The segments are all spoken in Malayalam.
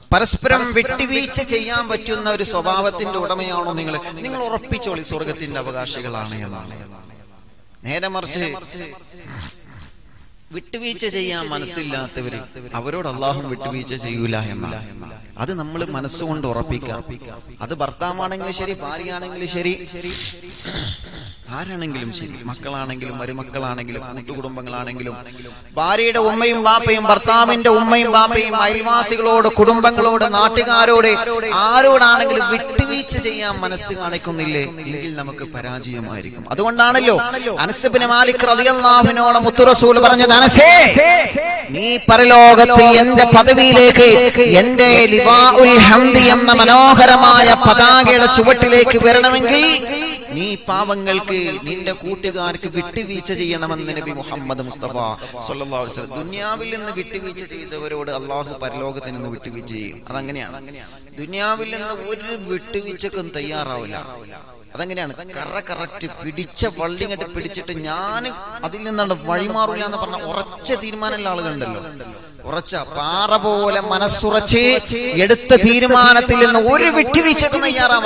പരസ്പരം വിട്ടുവീഴ്ച ചെയ്യാൻ പറ്റുന്ന ഒരു സ്വഭാവത്തിന്റെ ഉടമയാണോ നിങ്ങൾ ഉറപ്പിച്ചോളി സ്വർഗത്തിന്റെ അവകാശികളാണ് എന്നാണ്. നേരെ മറിച്ച് വിട്ടുവീഴ്ച ചെയ്യാൻ മനസ്സില്ലാത്തവര് അവരോട് അള്ളാഹു വിട്ടുവീഴ്ച ചെയ്യൂല എന്നാണ്. അത് നമ്മൾ മനസ്സുകൊണ്ട് ഉറപ്പിക്കാം. അത് ഭർത്താവാണെങ്കിലും ശരി, ഭാര്യയാണെങ്കിലും ശരി, ആരാണെങ്കിലും ശരി, മക്കളാണെങ്കിലും മരുമക്കളാണെങ്കിലും കൂട്ടുകുടുംബങ്ങളാണെങ്കിലും, ഭാര്യയുടെ ഉമ്മയും ബാപ്പയും ഭർത്താവിന്റെ ഉമ്മയും ബാപ്പയും അയൽവാസികളോട്, കുടുംബങ്ങളോട്, നാട്ടുകാരോട്, ആരോടാണെങ്കിലും വിട്ടുവീഴ്ച ചെയ്യാൻ മനസ്സ് കാണിക്കുന്നില്ലേ എങ്കിൽ നമുക്ക് പരാജയമായിരിക്കും. അതുകൊണ്ടാണല്ലോ അനസ് ഇബ്നു മാലിക് റളിയല്ലാഹു അൻഹു മുത്തു റസൂൽ പറഞ്ഞത്, അനസേ നീ പരലോകത്ത് എന്റെ പദവിയിലേക്ക്, എന്റെ ലിവാഉൽ ഹംദി എന്ന മനോഹരമായ പതാകയുടെ ചുവട്ടിലേക്ക് വരണമെങ്കിൽ നീ പാവങ്ങൾക്ക്, നിന്റെ കൂട്ടുകാർക്ക് വിട്ടുവീഴ്ച ചെയ്യണമെന്ന് നബി മുഹമ്മദ് മുസ്തഫ സ്വല്ലല്ലാഹു അലൈഹി വസല്ലം. ദുനിയാവിൽ നിന്ന് വിട്ടുവീഴ്ച ചെയ്തവരോട് അള്ളാഹു പരലോകത്തിൽ നിന്ന് വിട്ടുവീഴ്ച ചെയ്യും. അതങ്ങനെയാണ്. ദുനിയാവിൽ നിന്ന് ഒരു വിട്ടുവീഴ്ചക്കും തയ്യാറാവില്ല. അതെങ്ങനെയാണ്? കറക്റ്റ് പിടിച്ച വള്ളി കെട്ടി പിടിച്ചിട്ട് ഞാൻ അതിൽ നിന്നാണ് വഴിമാറില്ല എന്ന് പറഞ്ഞ ഉറച്ച തീരുമാനമുള്ള ആളുകളുണ്ടല്ലോ. ഉറച്ച പാറ പോലെ മനസ്സുറച്ച് എടുത്ത തീരുമാനത്തിൽ നിന്ന് ഒരു വിട്ടുവീഴ്ചക്കും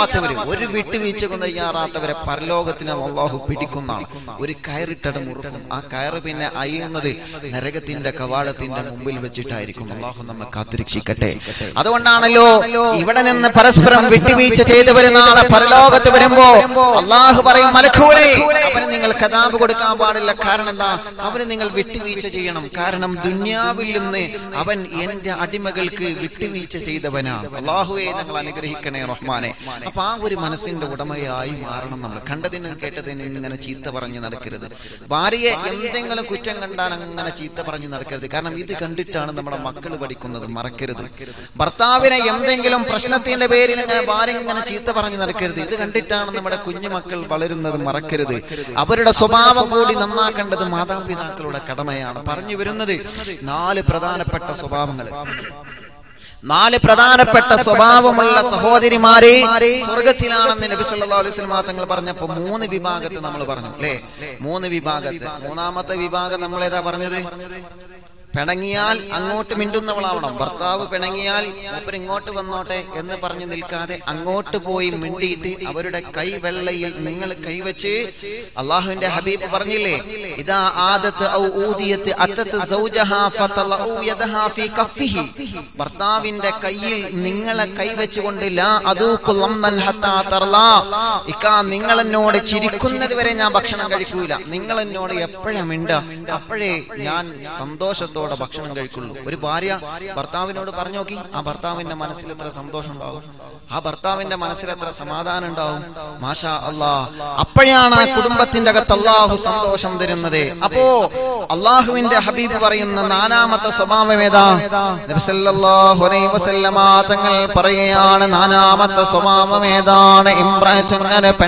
തയ്യാറാത്തവരെ പരലോകത്തിന് അല്ലാഹു പിടിക്കുന്നതാണ്. ഒരു കയറിട്ടട മുറുക്കും. ആ കയറ് പിന്നെ അയ്യുന്നത് നരകത്തിന്റെ കവാടത്തിന്റെ മുമ്പിൽ വെച്ചിട്ടായിരിക്കും. അല്ലാഹു നമ്മെ കാത്തുരക്ഷിക്കട്ടെ. അതുകൊണ്ടാണല്ലോ ഇവിടെ നിന്ന് പരസ്പരം വിട്ടുവീഴ്ച ചെയ്തവര് നാളെ പരലോകത്ത് വരുമ്പോ അല്ലാഹു പറയും, മലക്കുകളെ അവന് നിങ്ങൾ കതാബ് കൊടുക്കാൻ പാടില്ല. കാരണം എന്താ? അവന് നിങ്ങൾ വിട്ടുവീഴ്ച ചെയ്യണം. കാരണം ദുനിയാവിൽ നിന്ന് അവൻ എന്റെ അടിമകൾക്ക് വിട്ടുവീഴ്ച ചെയ്തവനാണ്. അല്ലാഹുവേ ഞങ്ങൾ അനുഗ്രഹിക്കണേ റഹ്മാനെ. അപ്പൊ ആ ഒരു മനസ്സിന്റെ ഉടമയായി മാറണം നമ്മൾ. കണ്ടതിനും കേട്ടതിനും ഇങ്ങനെ ചീത്ത പറഞ്ഞ് നടക്കരുത്. ഭാര്യയെ എന്തെങ്കിലും കുറ്റം കണ്ടാൽ അങ്ങനെ ചീത്ത പറഞ്ഞ് നടക്കരുത്. കാരണം ഇത് കണ്ടിട്ടാണ് നമ്മുടെ മക്കൾ പഠിക്കുന്നത്, മറക്കരുത്. ഭർത്താവിനെ എന്തെങ്കിലും പ്രശ്നത്തിന്റെ പേരിൽ ഇങ്ങനെ ഭാര്യ ഇങ്ങനെ ചീത്ത പറഞ്ഞ് നടക്കരുത്. ഇത് കണ്ടിട്ടാണ് നമ്മുടെ കുഞ്ഞുമക്കൾ വളരുന്നത്, മറക്കരുത്. അവരുടെ സ്വഭാവം കൂടി നന്നാക്കേണ്ടത് മാതാപിതാക്കളുടെ കടമയാണ്. പറഞ്ഞു വരുന്നത് 4 പ്രധാനപ്പെട്ട സ്വഭാവങ്ങൾ. 4 പ്രധാനപ്പെട്ട സ്വഭാവമുള്ള സഹോദരിമാരെ സ്വർഗത്തിലാണെന്ന് നബി സല്ലല്ലാഹു അലൈഹി വസല്ലം തങ്ങൾ പറഞ്ഞപ്പോ 3 വിഭാഗത്തെ നമ്മൾ പറഞ്ഞു അല്ലേ? 3 വിഭാഗത്തെ. 3ാമത്തെ വിഭാഗം നമ്മൾ ഏതാ പറഞ്ഞത്? പിണങ്ങിയാൽ അങ്ങോട്ട് മിണ്ടുന്നവളാവണം. ഭർത്താവ് പിണങ്ങിയാൽ മൂപ്പർ ഇങ്ങോട്ട് വന്നോട്ടെ എന്ന് പറഞ്ഞു നിൽക്കാതെ അങ്ങോട്ട് പോയി മിണ്ടിയിട്ട് അവരുടെ കൈവെള്ളയിൽ നിങ്ങൾ കൈവച്ച്, അള്ളാഹുവിന്റെ ഹബീബ് പറഞ്ഞില്ലേ, ഇദാ ആദത്ത് ഔ ഊദിയത്ത് അത്തത്ത് സൗജഹാ ഫതലഉ യദഹാ ഫീ കഫിഹി. ഭർത്താവിന്റെ കയ്യിൽ നിങ്ങളെ കൈവച്ചുകൊണ്ട് ലാ അദൂഖു ലമ്മൻ ഹത്താ തർലാ, ഇക്കാ നിങ്ങൾ എന്നോട് ചിരിക്കുന്നത് വരെ ഞാൻ ഭക്ഷണം കഴിക്കൂല. നിങ്ങൾ എന്നോട് എപ്പോഴാ മിണ്ട അപ്പോഴേ ഞാൻ സന്തോഷത്തോടെ ഭക്ഷണം കഴിക്കുള്ളൂ. ഒരു ഭാര്യ ഭർത്താവിനോട് പറഞ്ഞു നോക്കി, ആ ഭർത്താവിന്റെ മനസ്സിൽ എത്ര സന്തോഷം ഉണ്ടാവും, ആ ഭർത്താവിന്റെ മനസ്സിൽ എത്ര സമാധാനം ഉണ്ടാവും. മാഷാ അല്ലാഹ്. അപ്പോഴാണ് ആ കുടുംബത്തിന്റെ അകത്ത് അല്ലാഹു സന്തോഷം തരുന്നത്. അപ്പോ അല്ലാഹുവിന്റെ ഹബീബ് പറയുന്ന 4ാമത്തെ സ്വഭാവം ഏതാ? നബി സല്ലല്ലാഹു അലൈഹി വസല്ലമ തങ്ങൾ പറയുകയാണ്, 4ാമത്തെ സ്വഭാവം ഏതാണ്? ഇംറഅത്തുൻ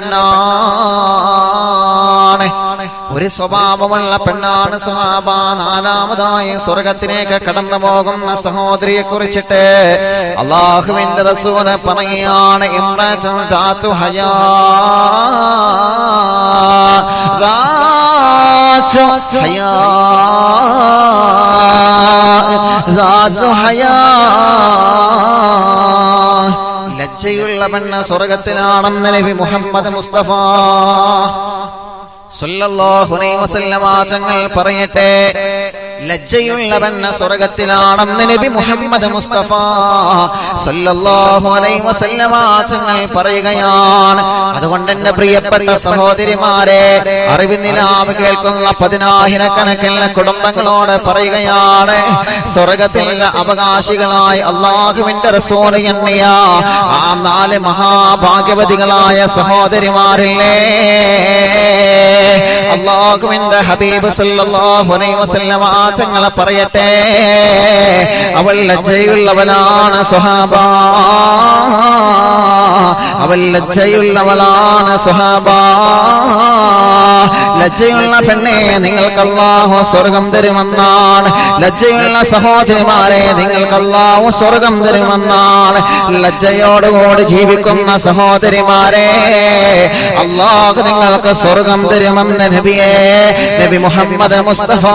പെണ്ണാണ്. ഒരു സ്വഭാവമുള്ള പെണ്ണാണ് സ്വഹാബ. 4ാമതായ സ്വർഗത്തിലേക്ക് കടന്നു പോകുന്ന സഹോദരിയെ കുറിച്ചിട്ട് അല്ലാഹുവിന്റെ റസൂൽ പറയുകയാണ്, ഇംറഅത്തുൻ ദാതു ഹയാ, ദാതു ഹയാ, ദാതു ഹയാ. ലജ്ജയുള്ള പെണ്ണ് സ്വർഗത്തിലാണെന്ന് നബി മുഹമ്മദ് മുസ്തഫ സല്ലല്ലാഹു അലൈഹി വസല്ലമ തങ്ങൾ പറയട്ടെ. ലജ്ജയുള്ള പെണ്ണ് സ്വർഗത്തിലാണെന്ന് നബി മുഹമ്മദ് മുസ്തഫ സല്ലല്ലാഹു അലൈഹി വസല്ലമ തങ്ങൾ പറയുകയാണ്. അതുകൊണ്ട് എന്റെ പ്രിയപ്പെട്ട സഹോദരിമാരെ, അറിവിനിലാവ് കേൾക്കുന്ന 10,000-കണക്കിന് കുടുംബങ്ങളോട് പറയുകയാണ്, സ്വർഗത്തിലെ അവകാശികളായി അല്ലാഹുവിന്റെ റസൂൽ എണ്ണിയ ആ 4 മഹാഭാഗ്യവതികളായ സഹോദരിമാരില്ലേ, അല്ലാഹുവിന്റെ ഹബീബ് സല്ലല്ലാഹു അലൈഹി വസല്ലമ തങ്ങൾ പറയട്ടെ, അവൾ ലജ്ജയുള്ളവനാണ് സ്വഹാബ, അവൾ ലജ്ജയുള്ളവളാണ് സ്വഹാബ. ലജ്ജയുള്ള പെണ്ണെ നിങ്ങൾക്ക് അല്ലാഹു സ്വർഗം തരുമെന്നാണ്. ലജ്ജയുള്ള സഹോദരിമാരെ നിങ്ങൾക്ക് അല്ലാഹു സ്വർഗം തരുമെന്നാണ്. ലജ്ജയോടുകൂടി ജീവിക്കുന്ന സഹോദരിമാരെ അല്ലാഹു നിങ്ങൾക്ക് സ്വർഗം തരുമെന്ന് നബി മുഹമ്മദ് മുസ്തഫ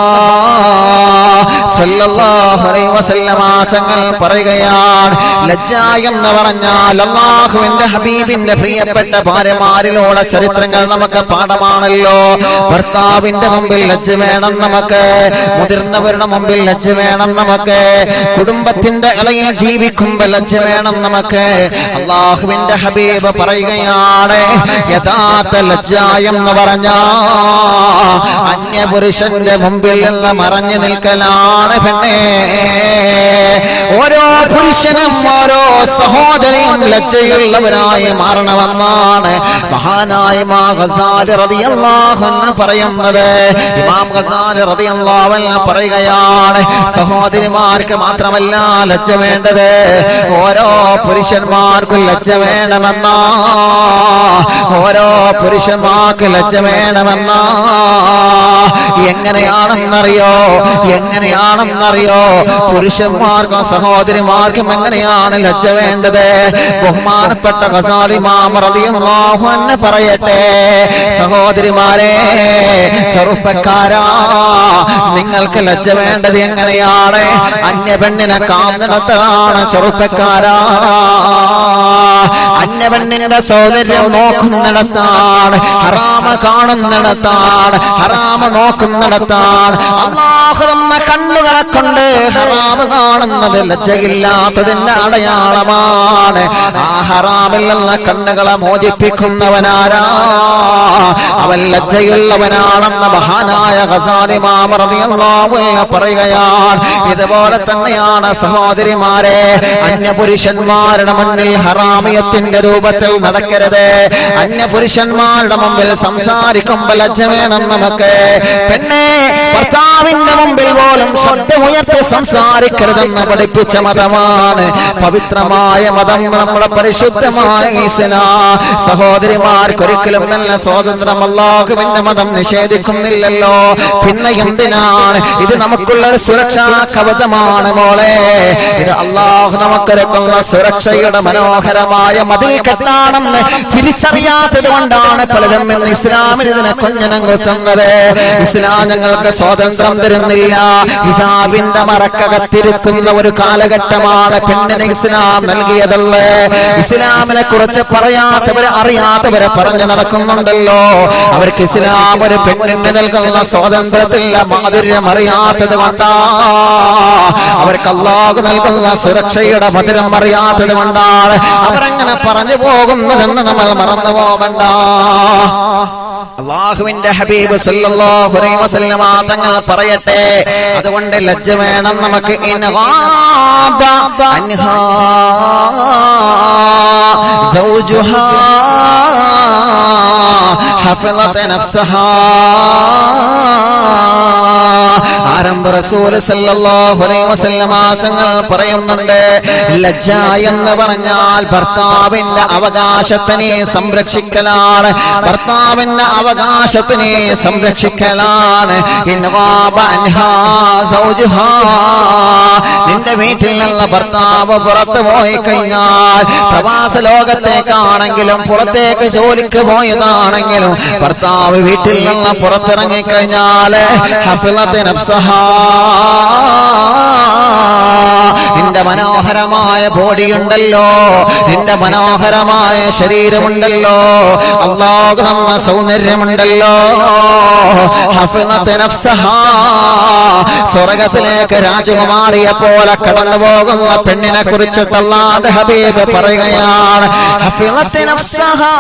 സല്ലല്ലാഹു അലൈഹി വസല്ലമ തങ്ങൾ പറയുകയാണ്. ലജ്ജ എന്ന് പറഞ്ഞാൽ അല്ലാഹുവിന്റെ ഹബീബിന്റെ പ്രിയപ്പെട്ട ഭാര്യമാരിലൂടെ ചരിത്രങ്ങൾ നമുക്ക് പാഠമാണല്ലോ. ഭർത്താവിന്റെ മുമ്പിൽ ലജ്ജ വേണം നമുക്ക്, മുതിർന്നവരുടെ മുമ്പിൽ ലജ്ജ വേണം നമുക്ക്, കുടുംബത്തിന്റെ ഇടയിൽ ജീവിക്കുമ്പോൾ ലജ്ജ വേണം നമുക്ക്. അല്ലാഹുവിന്റെ ഹബീബ് പറയുകയാണ്, യഥാർത്ഥ ലജ്ജ എന്ന് പറഞ്ഞാൽ അന്യപുരുഷന്റെ മുമ്പിൽ നിന്ന് മറഞ്ഞു നിൽക്കലാണ് പെണ്ണേ. ഓരോ പുരുഷനും ഓരോ സഹോദരിയും ലജ്ജയുള്ളവരായി മാറണമെന്നാണ് മഹാനായ ഇമാം ഗസാലി റളിയല്ലാഹു അൻഹു പറയുന്നത്. ഇമാം ഗസാലി റളിയല്ലാഹു അൻഹു പറയുകയാണ്, സഹോദരിമാർക്ക് മാത്രമല്ല ലജ്ജ വേണ്ടത്, ഓരോ പുരുഷന്മാർക്കും ലജ്ജ വേണമെന്നാ. ഓരോ പുരുഷന്മാർക്ക് ലജ്ജ വേണമെന്നാ. എങ്ങനെയാണെന്നറിയോ? പുരുഷന്മാർക്കും സഹോദരിമാർക്കും എങ്ങനെയാണ് ലജ്ജ വേണ്ടത്? ബഹുമാനപ്പെട്ട ഗസാലി ഇമാം റളിയല്ലാഹു അൻഹു പറയട്ടെ, സഹോദരിമാരെ, ചെറുപ്പക്കാരാ, നിങ്ങൾക്ക് ലജ്ജ വേണ്ടത് എങ്ങനെയാണ്? അന്യ പെണ്ണിനെ കാണുന്നിടത്താണ് ചെറുപ്പക്കാരാ. അന്യ പെണ്ണിന്റെ സൗന്ദര്യം നോക്കുന്നിടത്താണ്, ഹറാമ കാണുന്നിടത്താണ്, ഹറാമ നോക്കുന്നിടത്താണ്. അല്ലാഹു തന്ന കണ്ണുകളെ കൊണ്ട് ഹറാമ കാണുന്നത് ലജ്ജയില്ലാത്തതിന്റെ അടയാളമാണ്. ആ ഹറാമിൽ നിന്ന് കണ്ണുകളെ മോചിപ്പിക്കുന്നവനാരാ? അവൻ ലജ്ജയുള്ളവനാണെന്ന് മഹാനായ ഗസാലി ഇമാം റളിയല്ലാഹു അൻഹു പറയുകയാണ്. ഇതുപോലെ തന്നെയാണ് സഹോദരിമാരെ, അന്യപുരുഷന്മാരുടെ മുന്നിൽ ഹറാമിയത്തിന്റെ രൂപത്തിൽ നടക്കരുത്. അന്യപുരുഷന്മാരുടെ മുമ്പിൽ സംസാരിക്കുമ്പോൾ ലജ്ജ വേണം നമുക്ക്. പെണ്ണെ, ഭർത്താവിന്റെ മുമ്പിൽ പോലും ശബ്ദമുയർത്തി സംസാരിക്കരുതെന്ന് പഠിപ്പിച്ച മതമാണ് പവിത്രമായ മതം, നമ്മുടെ പരിശുദ്ധമായ ഇസ്ലാം. സഹോദരിമാർക്ക് ഒരിക്കലും നല്ല സ്വാതന്ത്ര്യം അല്ലാഹുവിന്റെ മതം നിഷേധിക്കുന്നില്ലല്ലോ. പിന്നെ എന്തിനാണ്? ഇത് നമുക്കുള്ള ഒരു സുരക്ഷാ കവചമാണ് മോളെ. ഇത് അല്ലാഹു നമുക്കൊരുക്കുന്ന സുരക്ഷയുടെ മനോഹരമായ മതിൽ കെട്ടാണെന്ന് തിരിച്ചറിയാത്തത് കൊണ്ടാണ് പലരും ഇന്ന് ഇസ്ലാമിന് ഇതിനെ കൊഞ്ഞനം കുത്തുന്നത്. ഇസ്ലാം ഞങ്ങൾക്ക് സ്വാതന്ത്ര്യം തരുന്നില്ല. ഹിജാബിന്റെ മറക്കകത്തിരുത്തുന്ന ഒരു കാലഘട്ടമാണ് പെണ്ണിന് ഇസ്ലാം നൽകിയതല്ലേ. ഇസ്ലാമിനെ കുറിച്ച് അറിയാത്തവരെ പറഞ്ഞു നടക്കുന്നുണ്ടല്ലോ. അവർക്ക് ഇസ്ലാം ഒരു പെണ്ണിന് നൽകുന്ന സ്വാതന്ത്ര്യത്തില്ല മാധുര്യം അറിയാത്തത് കൊണ്ടാ, അവർക്ക് അല്ലാഹു നൽകുന്ന സുരക്ഷയുടെ മധുരം അറിയാത്തത് കൊണ്ടാണ് അവരങ്ങനെ പറഞ്ഞു പോകുന്നതെന്ന് നമ്മൾ മറന്നു പോകണ്ട. അല്ലാഹുവിന്റെ ഹബീബ് സല്ലല്ലാഹു അലൈഹി വസല്ലമ തങ്ങൾ പറയട്ടെ, അതുകൊണ്ട് ലജ്ജ വേണം നമുക്ക്. ഇൻഗാബ അൻഹാ സൗജുഹാ ഹഫളത നഫ്സഹാ. ആരംഭ റസൂൽ സല്ലല്ലാഹു അലൈഹി വസല്ലമ തങ്ങൾ പറയുന്നുണ്ട്, ലജ്ജ എന്ന് പറഞ്ഞാൽ ഭർത്താവിന്റെ അവകാശത്തിനെ സംരക്ഷിക്കലാണ്. ഭർത്താവിന്റെ അവകാശത്തിനെ സംരക്ഷിക്കലാണ്. ഇൻഗാബ അൻഹാ സൗജുഹാ. നിന്റെ വീട്ടിൽ നിന്ന് ഭർത്താവ് പുറത്തു പോയി കഴിഞ്ഞാൽ, പ്രവാസ ലോകത്തേക്കാണെങ്കിലും പുറത്തേക്ക് ജോലിക്ക് പോയതാണെങ്കിലും, ഭർത്താവ് വീട്ടിൽ നിന്ന് പുറത്തിറങ്ങി കഴിഞ്ഞാൽ ഹഫളത നഫ്സഹാ, നിന്റെ മനോഹരമായ ബോഡിയുണ്ടല്ലോ, നിന്റെ മനോഹരമായ ശരീരമുണ്ടല്ലോ, അല്ലാഹു തന്ന സൗന്ദര്യമുണ്ടല്ലോ, ഹഫളത നഫ്സഹാ, സ്വർഗ്ഗത്തിലേക്ക് രാജകുമാരിയെ പോലെ കടന്നു പോകുന്ന പെണ്ണിനെ കുറിച്ച് അല്ലാഹുവിന്റെ ഹബീബ് പറയുകയാണ്, ഹഫളത നഫ്സഹാ,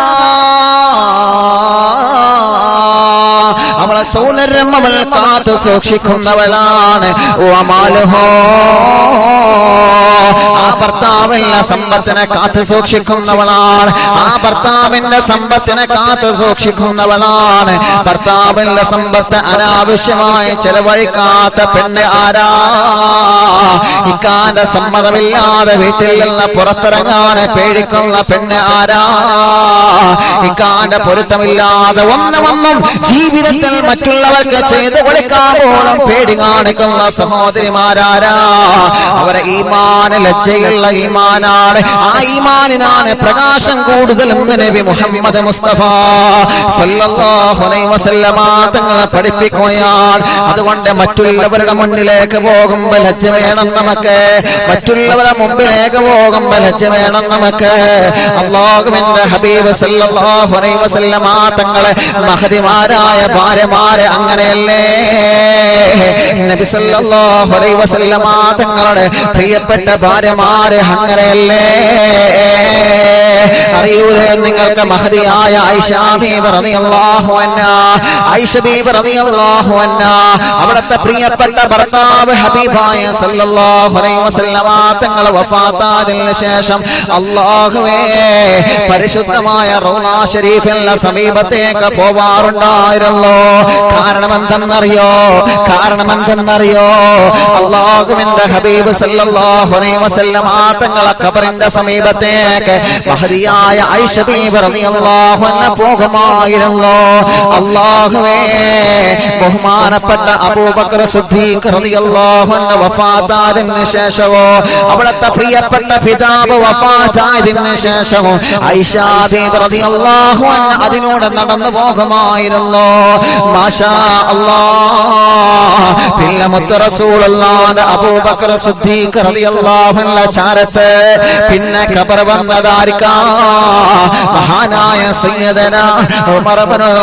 അവളെ സൗന്ദര്യം അവൾ കാത്തു സൂക്ഷിക്കുന്നവളാണ്. വമാലുഹോ ആ ഭർത്താവിന്റെ സമ്പത്തിനെ കാത്തു സൂക്ഷിക്കുന്നവളാണ്, ആ ഭർത്താവിന്റെ സമ്പത്തിനെ കാത്തു സൂക്ഷിക്കുന്നവളാണ്. ഭർത്താവിന്റെ സമ്പത്ത് അനാവശ്യമായി ചെലവഴിക്കാത്ത പെണ്ണ് ആരാ? ഇക്കാന്റെ സമ്മതമില്ലാതെ വീട്ടിൽ നിന്ന് പുറത്തിറങ്ങാൻ പേടിക്കുന്ന പെണ്ണ് ആരാ? ഇക്കാന്റെ പൊരുത്തമില്ലാതെ ഒന്നും ജീവിതത്തിൽ മറ്റുള്ളവർക്ക് ചെയ്തു കൊടുക്കാൻ പോലും പേടി കാണിക്കുന്ന സഹോദരിമാരാരാ? അവരെ ഈമാൻ ലജ്ജയുള്ള ഈമാനാണ്. ആ ഈമാനിനാണ് പ്രകാശം കൂടുതൽ നബി മുഹമ്മദ് മുസ്തഫ സല്ലല്ലാഹു അലൈഹി വസല്ലമ തങ്ങളെ പഠിപ്പിക്കുകയാണ്. അതുകൊണ്ട് മറ്റുള്ളവരുടെ മുന്നിലേക്ക് പോകുമ്പോൾ ലജ്ജ വേണം നമുക്ക്, മറ്റുള്ളവരുടെ മുമ്പിലേക്ക് പോകുമ്പോൾ ലജ്ജ വേണം നമുക്ക്. അല്ലാഹുവിന്റെ ഹബീബ് സല്ലല്ലാഹു അലൈഹി വസല്ലമ തങ്ങളെ മഹദിമാരായ ഭാര്യമാരെ അങ്ങനെയല്ലേ? നബി സല്ലല്ലാഹു അലൈഹി വസല്ലമ തങ്ങളുടെ പ്രിയപ്പെട്ട ഭാര്യമാരെ അങ്ങനെയല്ലേ? അറിയൂലേ നിങ്ങൾക്ക് മഹദിയായ ആയിഷ ബീബി റളിയല്ലാഹു അൻഹാ, ആയിഷ ബീബി റളിയല്ലാഹു അൻഹാ അവിടുത്തെ പ്രിയപ്പെട്ട ഭർത്താവ് ഹബീബായ സല്ലല്ലാഹു അലൈഹി വസല്ലമ തങ്ങളെ വഫാത്തായതിനു ശേഷം അല്ലാഹുവേ പരിശുദ്ധമായ റൗള ശരീഫിന്റെ സമീപത്തേക്ക് പോവാറുണ്ടായിരുന്നു. കാരണം എന്തെന്നറിയോ? അല്ലാഹുവിന്റെ ഹബീബ് സല്ലല്ലാഹു അലൈഹി വസല്ലമ തങ്ങളെ ഖബറിന്റെ സമീപത്തേക്ക് മഹദിയായ ആയിഷ ബീബി റളിയല്ലാഹു അൻഹ പോകുമായിരുന്നു. അല്ലാഹുവേ ബഹുമാനപ്പെട്ട അബൂബക്കർ സിദ്ദീഖ് റളിയല്ലാഹു അൻഹു വഫാത്തായതിനു ശേഷമോ അവിടുത്തെ പ്രിയപ്പെട്ട പിതാവ് വഫാത്തായതിനു ശേഷമോ ആയിഷ ബീബി റളിയല്ലാഹു അൻഹ അതിലൂടെ നടന്നു പോകുമായിരുന്നു. മാഷാ അല്ലാഹ്. പിന്നെ മുത്ത് റസൂലുള്ളാഹിന്റെ അബൂബക്കർ സിദ്ദീഖ് റളിയല്ലാഹു അൻഹു ചാരത്ത് പിന്നെ ഖബർ വന്നതാരിക്കാ? മഹാനായ സയ്യിദനാ ഉമർ ഇബ്നുൽ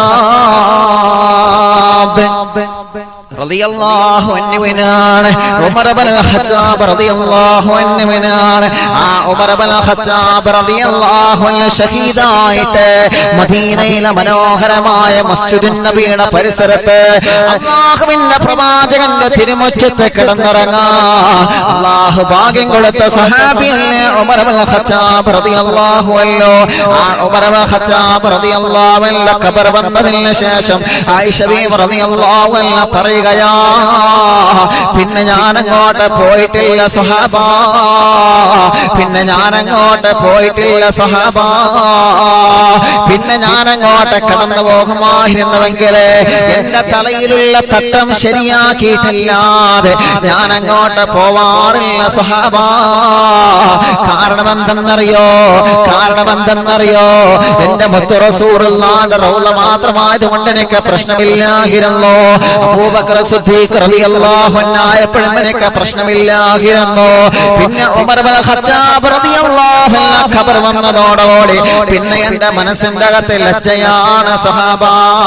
ഖത്താബ് റളിയല്ലാഹു അൻഹുവിനാണ്. ഉമർ ഇബ്നുൽ ഖത്താബ് റളിയല്ലാഹു അൻഹുവിനാണ്. ആ ഉമർ ഇബ്നുൽ ഖത്താബ് റളിയല്ലാഹു അൻഹു ഷഹീദായിട്ട് മദീനയിലെ മനോഹരമായ മസ്ജിദുൻ നബിയുടെ പരിസരത്ത് അല്ലാഹുവിന്റെ പ്രവാചകന്റെ തിരുമുറ്റത്ത് കിടന്നുറങ്ങാ അല്ലാഹു ഭാഗ്യം കൊടുത്ത സഹാബിയല്ലേ ഉമർ ഇബ്നുൽ ഖത്താബ് റളിയല്ലാഹു അൻഹു. ആ ഉമർ ഇബ്നുൽ ഖത്താബ് റളിയല്ലാഹു അൻഹു ഖബർ വന്നതിനു ശേഷം ആയിഷ ബീവി റളിയല്ലാഹു അൻഹ പറയുക, പിന്നെ ഞാനങ്ങോട്ട് പോയിട്ടില്ല സഹാബ, പിന്നെ ഞാനങ്ങോട്ട് പോയിട്ടില്ല സഹാബ, പിന്നെ ഞാനങ്ങോട്ട് കടന്നു പോകുമായിരുന്നുവെങ്കിൽ എന്റെ തലയിലുള്ള തട്ടം ശരിയാക്കിയിട്ടില്ലാതെ ഞാനങ്ങോട്ട് പോവാറില്ല സഹാബ. കാരണം എന്തെന്നറിയോ? എന്റെ മുത്ത് റസൂലുള്ളാഹിന്റെ റൗള മാത്രമായതുകൊണ്ട് എനിക്ക് പ്രശ്നമില്ലായിരുന്നു. അബൂബക്കർ സിദ്ദീഖ് റളിയല്ലാഹു അൻഹു ആയപ്പോഴും എനിക്ക് പ്രശ്നമില്ലായിരുന്നു. പിന്നെ ഉമർ ഇബ്നുൽ ഖത്താബ് റളിയല്ലാഹു അൻഹു ഖബർ വന്നതോടുകൂടി പിന്നെ എന്റെ മനസ്സിന്റെ അകത്ത് ലജ്ജയാണ് സഹാബ.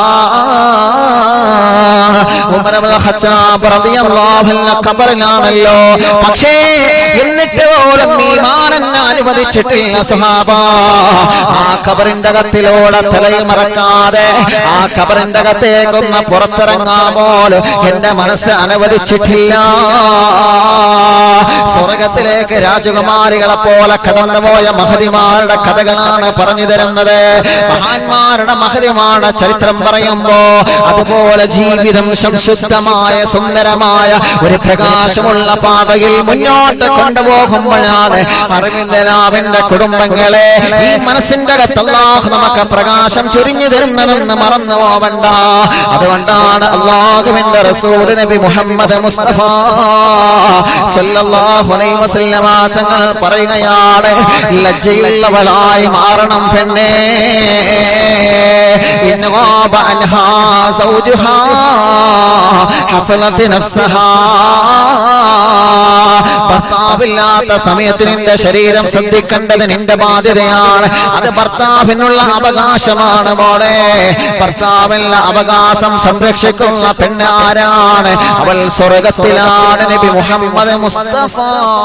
ഉമർ ഇബ്നുൽ ഖത്താബ് റളിയല്ലാഹു അൻഹു ഖബറിലാണല്ലോ, പക്ഷേ എന്നിട്ട് പോലും ഈമാൻ അനുവദിച്ചിട്ടില്ല സഹാബ. ആ ഖബറിന്റെ അകത്തിലൂടെ തലയിൽ മറക്കാതെ ആ ഖബറിന്റെ അകത്തേക്കൊന്ന് പുറത്തിറങ്ങാൻ പോലും എന്റെ മനസ്സ് അനുവദിച്ചിട്ടില്ല. സ്വർഗത്തിലേക്ക് രാജകുമാരികളെ പോലെ കടന്നുപോയ മഹദിമാരുടെ കഥകളാണ് പറഞ്ഞു തരുന്നത്. മഹാന്മാരുടെ മഹദിമാരുടെ ചരിത്രം പറയുമ്പോ അതുപോലെ ജീവിതം സംശുദ്ധമായ സുന്ദരമായ ഒരു പ്രകാശമുള്ള പാതയിൽ മുന്നോട്ട് കൊണ്ടുപോകുമ്പോഴാണ് അറിവിന്ദലാവിന്റെ കുടുംബങ്ങളെ ഈ മനസ്സിന്റെ അകത്ത് അല്ലാഹു നമുക്ക് പ്രകാശം ചൊരിഞ്ഞു തരുന്നതെന്ന് മറന്നു പോവണ്ട. അതുകൊണ്ടാണ് അല്ലാഹുവിന്റെ റസൂൽ നബി മുഹമ്മദ് മുസ്തഫ സല്ലല്ലാഹു അലൈഹി വസല്ലമ തങ്ങൾ പറയുകയാണ്, ലജ്ജയുള്ളവളായി മാറണം പെണ്ണേ. In GABA അൻഹാ സൗജുഹാ ഹഫലത് നഫ്സഹാ. ഭർത്താവില്ലാത്ത സമയത്ത് നിന്റെ ശരീരം ശ്രദ്ധിക്കേണ്ടത് നിന്റെ ബാധ്യതയാണ്. അത് ഭർത്താവിനുള്ള അവകാശമാണ് മോളെ. ഭർത്താവിനുള്ള അവകാശം സംരക്ഷിക്കുന്ന പെണ്ണ് ആരാണ്? അവൾ സ്വർഗത്തിലാണ്. നബി മുഹമ്മദ് മുസ്തഫ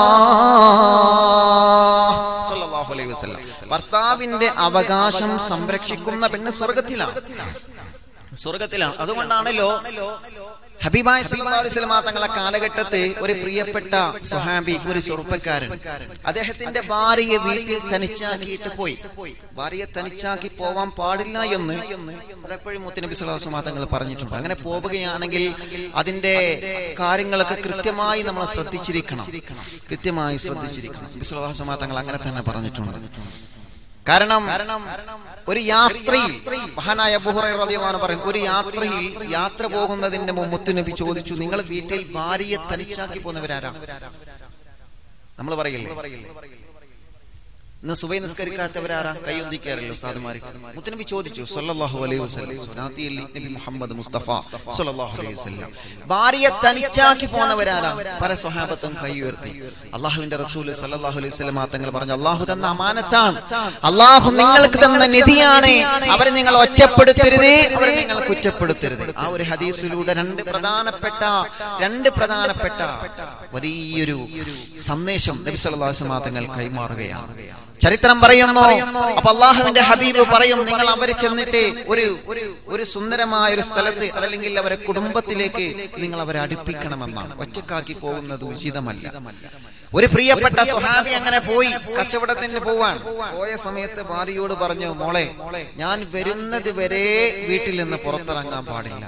സല്ലല്ലാഹു അലൈഹി വസല്ലം ഭർത്താവിന്റെ അവകാശം സംരക്ഷിക്കുന്ന പെണ്ണ് സ്വർഗത്തിലാണ്. അതുകൊണ്ടാണല്ലോ ഹബീബായ സല്ലല്ലാഹു അലൈഹി വസല്ലം തങ്ങളുടെ കാലഘട്ടത്തെ ഒരു പ്രിയപ്പെട്ട സ്വഹാബി, ഒരു ചെറുപ്പക്കാരൻ, അദ്ദേഹത്തിന്റെ ഭാര്യയെ വീട്ടിൽ തനിച്ചാക്കിയിട്ട് പോയി. ഭാര്യയെ തനിച്ചാക്കി പോവാൻ പാടില്ല എന്ന് പലപ്പോഴും മുത്തുനബി സ്വല്ലല്ലാഹു അലൈഹി വസല്ലം തങ്ങൾ പറഞ്ഞിട്ടുണ്ട്. അങ്ങനെ പോവുകയാണെങ്കിൽ അതിന്റെ കാര്യങ്ങളൊക്കെ കൃത്യമായി നമ്മൾ ശ്രദ്ധിച്ചിരിക്കണം. നബി സ്വല്ലല്ലാഹു അലൈഹി വസല്ലം തങ്ങൾ അങ്ങനെ തന്നെ പറഞ്ഞിട്ടുണ്ട്. കാരണം ഒരു യാത്രയിൽ മഹാനായ അബൂ ഹുറൈറ റളിയല്ലാഹു അൻഹു പറയുന്നു, ഒരു യാത്രയിൽ യാത്ര പോകുന്നതിന്റെ മുമ്പ് മുത്തുനബി ചോദിച്ചു, നിങ്ങൾ വീട്ടിൽ ഭാര്യയെ തനിച്ചാക്കി പോകുന്നവരാരാ? നമ്മൾ പറയില്ലേ, ഇന്ന് സുബഹി നിസ്കരിക്കാത്തവരാരാ? കൈയൊന്തിക്കാറില്ല ഉസ്താദുമാര്. മുത്തുനബി ചോദിച്ചു സല്ലല്ലാഹു അലൈഹി വസല്ലം, നബി മുഹമ്മദ് മുസ്തഫ സല്ലല്ലാഹു അലൈഹി വസല്ലം, ഭാര്യയെ തനിച്ചാക്കി പോകുന്നവരാരാ? പല സ്വഹാബത്തും കൈ ഉയർത്തി. അല്ലാഹുവിന്റെ റസൂൽ സല്ലല്ലാഹു അലൈഹി വസല്ലം തങ്ങൾ പറഞ്ഞു, അല്ലാഹു തന്ന അമാനത്താണ്, അല്ലാഹു നിങ്ങൾക്ക് തന്ന നിധിയാണ്, അവരെ നിങ്ങൾ ഒറ്റപ്പെടുത്തരുത്, അവരെ നിങ്ങൾ കുറ്റപ്പെടുത്തരുത്. ആ ഒരു ഹദീസിലൂടെ രണ്ട് പ്രധാനപ്പെട്ട വലിയൊരു സന്ദേശം നബി സല്ലല്ലാഹു അലൈഹി വസല്ലം തങ്ങൾ കൈമാറുകയാണ്. ചരിത്രം പറയുന്നു, അപ്പൊ അള്ളാഹുവിന്റെ ഹബീബ് പറയും, നിങ്ങൾ അവരെ ചെന്നിട്ട് ഒരു സുന്ദരമായ ഒരു സ്ഥലത്ത്, അതല്ലെങ്കിൽ അവരെ കുടുംബത്തിലേക്ക് നിങ്ങൾ അവരെ അടുപ്പിക്കണമെന്നാണ്. ഒറ്റക്കാക്കി പോകുന്നത് ഉചിതമല്ല. ഒരു പ്രിയപ്പെട്ട സ്വഹാബി അങ്ങനെ പോയി, കച്ചവടത്തിന് പോയ സമയത്ത് ഭാര്യയോട് പറഞ്ഞു, മോളെ, ഞാൻ വരുന്നത് വരെ വീട്ടിൽ നിന്ന് പുറത്തിറങ്ങാൻ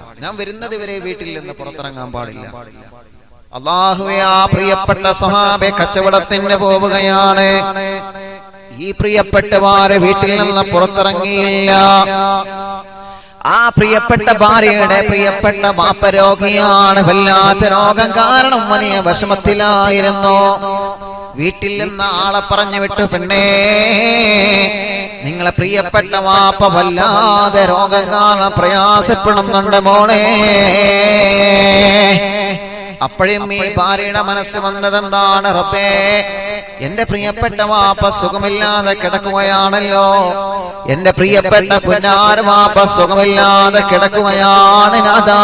പാടില്ല. അല്ലാഹുവേ, ആ പ്രിയപ്പെട്ട സ്വഹാബി കച്ചവടത്തിന് പോവുകയാണ്. ഈ പ്രിയപ്പെട്ടവാരെ വീട്ടിൽ നിന്ന് പുറത്തിറങ്ങിയില്ല. ആ പ്രിയപ്പെട്ട ഭാര്യയുടെ പ്രിയപ്പെട്ട ബാപ്പ രോഗിയാണ്, വല്ലാത്ത രോഗം കാരണം വലിയ വിഷമത്തിലായിരുന്നു. വീട്ടിൽ നിന്ന് ആളെ പറഞ്ഞു വിട്ടു, പെണ്ണേ, നിങ്ങളെ പ്രിയപ്പെട്ട വാപ്പ വല്ലാതെ രോഗം കാരണം പ്രയാസപ്പെടുന്നുണ്ട് മോളെ. അപ്പോഴും ഈ ഭാര്യയുടെ മനസ്സ് വന്നതെന്താണ്, റബ്ബേ, എന്റെ പ്രിയപ്പെട്ട വാപ്പ സുഖമില്ലാതെ കിടക്കുകയാണല്ലോ, എന്റെ പ്രിയപ്പെട്ട പുന്നാര വാപ്പ സുഖമില്ലാതെ കിടക്കുകയാണ് നാഥാ.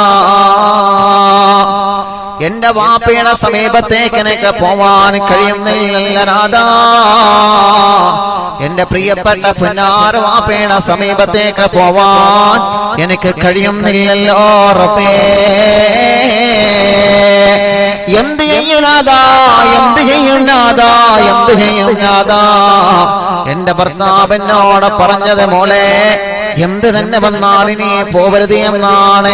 എന്റെ വാപ്പയുടെ സമീപത്തേക്ക് എനിക്ക് പോവാൻ കഴിയുന്നില്ല നാഥാ. എന്റെ പ്രിയപ്പെട്ട പുന്നാര വാപ്പയുടെ സമീപത്തേക്ക് പോവാൻ എനിക്ക് കഴിയുന്നില്ലല്ലോ റബ്ബേ. എന്ത് ചെയ്യും നാഥാ? എന്റെ ഭർത്താവിനോട് പറഞ്ഞത്, മോളെ, എന്ത് തന്നെ വന്നാൽ ഇനി പോവരുത് എന്നാണ്.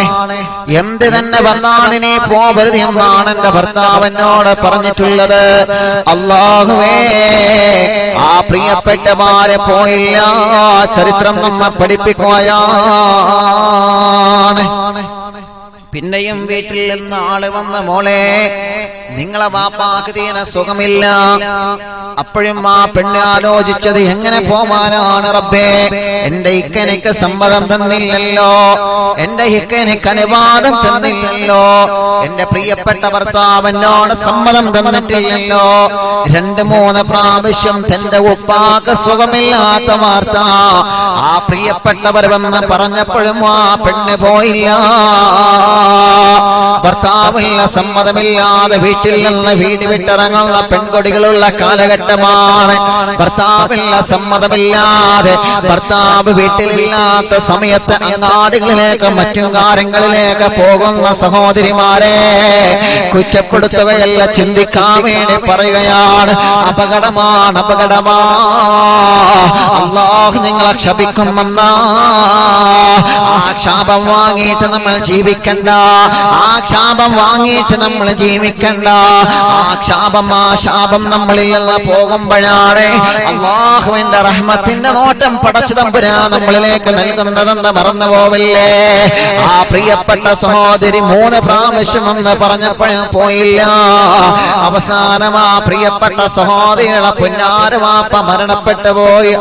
എന്റെ ഭർത്താവിനോട് പറഞ്ഞിട്ടുള്ളത്. അല്ലാഹുവേ, ആ പ്രിയപ്പെട്ടവരെ പോയില്ല. ചരിത്രം നമ്മെ പഠിപ്പിക്കുകയാണ്. പിന്നെയും വീട്ടിൽ നിന്ന് ആള് വന്ന, മോളെ, നിങ്ങളെ വാപ്പാക്ക് തീരെ സുഖമില്ല. അപ്പോഴും ആ പെണ്ണ് ആലോചിച്ചത്, എങ്ങനെ പോവാനാണ് റബ്ബേ? എന്റെ ഇക്കനിക്ക് സമ്മതം തന്നില്ലല്ലോ, എന്റെ ഇക്കനിക്ക് അനുവാദം തന്നില്ലല്ലോ, എന്റെ പ്രിയപ്പെട്ട ഭർത്താവിനോട് സമ്മതം തന്നിട്ടില്ലല്ലോ. 2-3 പ്രാവശ്യം തന്റെ ഉപ്പാക്ക് സുഖമില്ലാത്ത വാർത്ത ആ പ്രിയപ്പെട്ടവർ വന്ന് പറഞ്ഞപ്പോഴും ആ പെണ്ണ് പോയില്ല. ഭർത്താവില്ല സമ്മതമില്ലാതെ വീട്ടിൽ നിന്ന് വീട് വിട്ടിറങ്ങുന്ന പെൺകൊടികളുള്ള കാലഘട്ടമാണ്. ഭർത്താവില്ല സമ്മതമില്ലാതെ ഭർത്താവ് വീട്ടിലില്ലാത്ത സമയത്ത് അങ്ങാടികളിലേക്ക് മറ്റും കാര്യങ്ങളിലേക്ക് പോകുന്ന സഹോദരിമാരെ കുറ്റപ്പെടുത്തുകയല്ല, ചിന്തിക്കാൻ വേണ്ടി പറയുകയാണ്. അപകടമാണ്. അല്ലാഹു നിങ്ങളെ ക്ഷപിക്കുമെന്നാ. ആ ക്ഷാപം വാങ്ങിയിട്ട് നമ്മൾ ജീവിക്കണ്ട. ആ ക്ഷാപം വാങ്ങിയിട്ട് നമ്മൾ ജീവിക്കണ്ട. ആ ശാപം നമ്മളിൽ നിന്ന് പോകുമ്പോഴാണ് അല്ലാഹുവിന്റെ റഹ്മത്തിന്റെ നോട്ടം പടച്ചു തമ്പുരാൻ നമ്മളിലേക്ക് നൽകുന്നതെന്ന് മറന്നു പോവില്ലേ? ആ പ്രിയപ്പെട്ട സഹോദരി 3 പ്രാവശ്യം എന്ന് പറഞ്ഞപ്പോഴും പോയില്ല. അവസാനം ആ പ്രിയപ്പെട്ട സഹോദരിയുടെ പുന്നാര വാപ്പ മരണപ്പെട്ടു പോയി.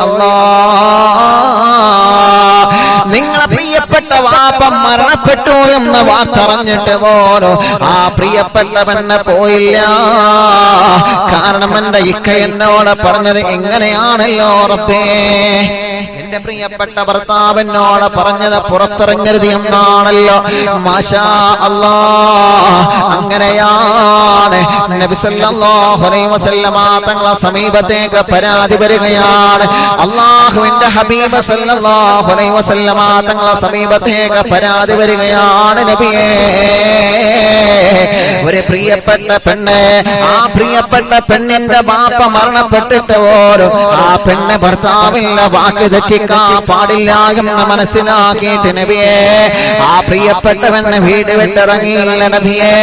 നിങ്ങളെ പ്രിയപ്പെട്ട വാപ്പ മരണപ്പെട്ടു എന്ന് വാർത്തറിഞ്ഞിട്ട് പോലും ആ പ്രിയപ്പെട്ടവന് പോയില്ല. കാരണം എന്റെ ഇക്ക എന്നോട് പറഞ്ഞത് എങ്ങനെയാണല്ലോ റബ്ബേ, എന്റെ പ്രിയപ്പെട്ട ഭർത്താവിനോട് പറഞ്ഞത് പുറത്തിറങ്ങരുത് എന്നാണല്ലോ. മാഷാ അല്ലാഹ്, അങ്ങനെയാണ്. നബി സല്ലല്ലാഹു അലൈഹി വസല്ലമ തങ്ങളെ സമീപത്തേക്ക് പരാതി വരികയാണ്. അല്ലാഹുവിന്റെ ഹബീബ് സല്ലല്ലാഹു അലൈഹി വസല്ലമ തങ്ങളെ സമീപത്ത് സമീപത്തേക്ക് പരാതി വരികയാണ് നബിയേ. ഒരു പ്രിയപ്പെട്ട പെണ്ണ്, ആ പ്രിയപ്പെട്ട പെണ്ണിന്റെ ബാപ്പ മരണപ്പെട്ടിട്ട് പോലും ആ പെണ്ണ് ഭർത്താവിന്റെ വാക്ക് തെറ്റിക്കാൻ പാടില്ല എന്ന് മനസ്സിലാക്കിയിട്ട് നബിയേ ആ പ്രിയപ്പെട്ട പെണ്ണ് വീട് വിട്ടിറങ്ങിയില്ല നബിയേ.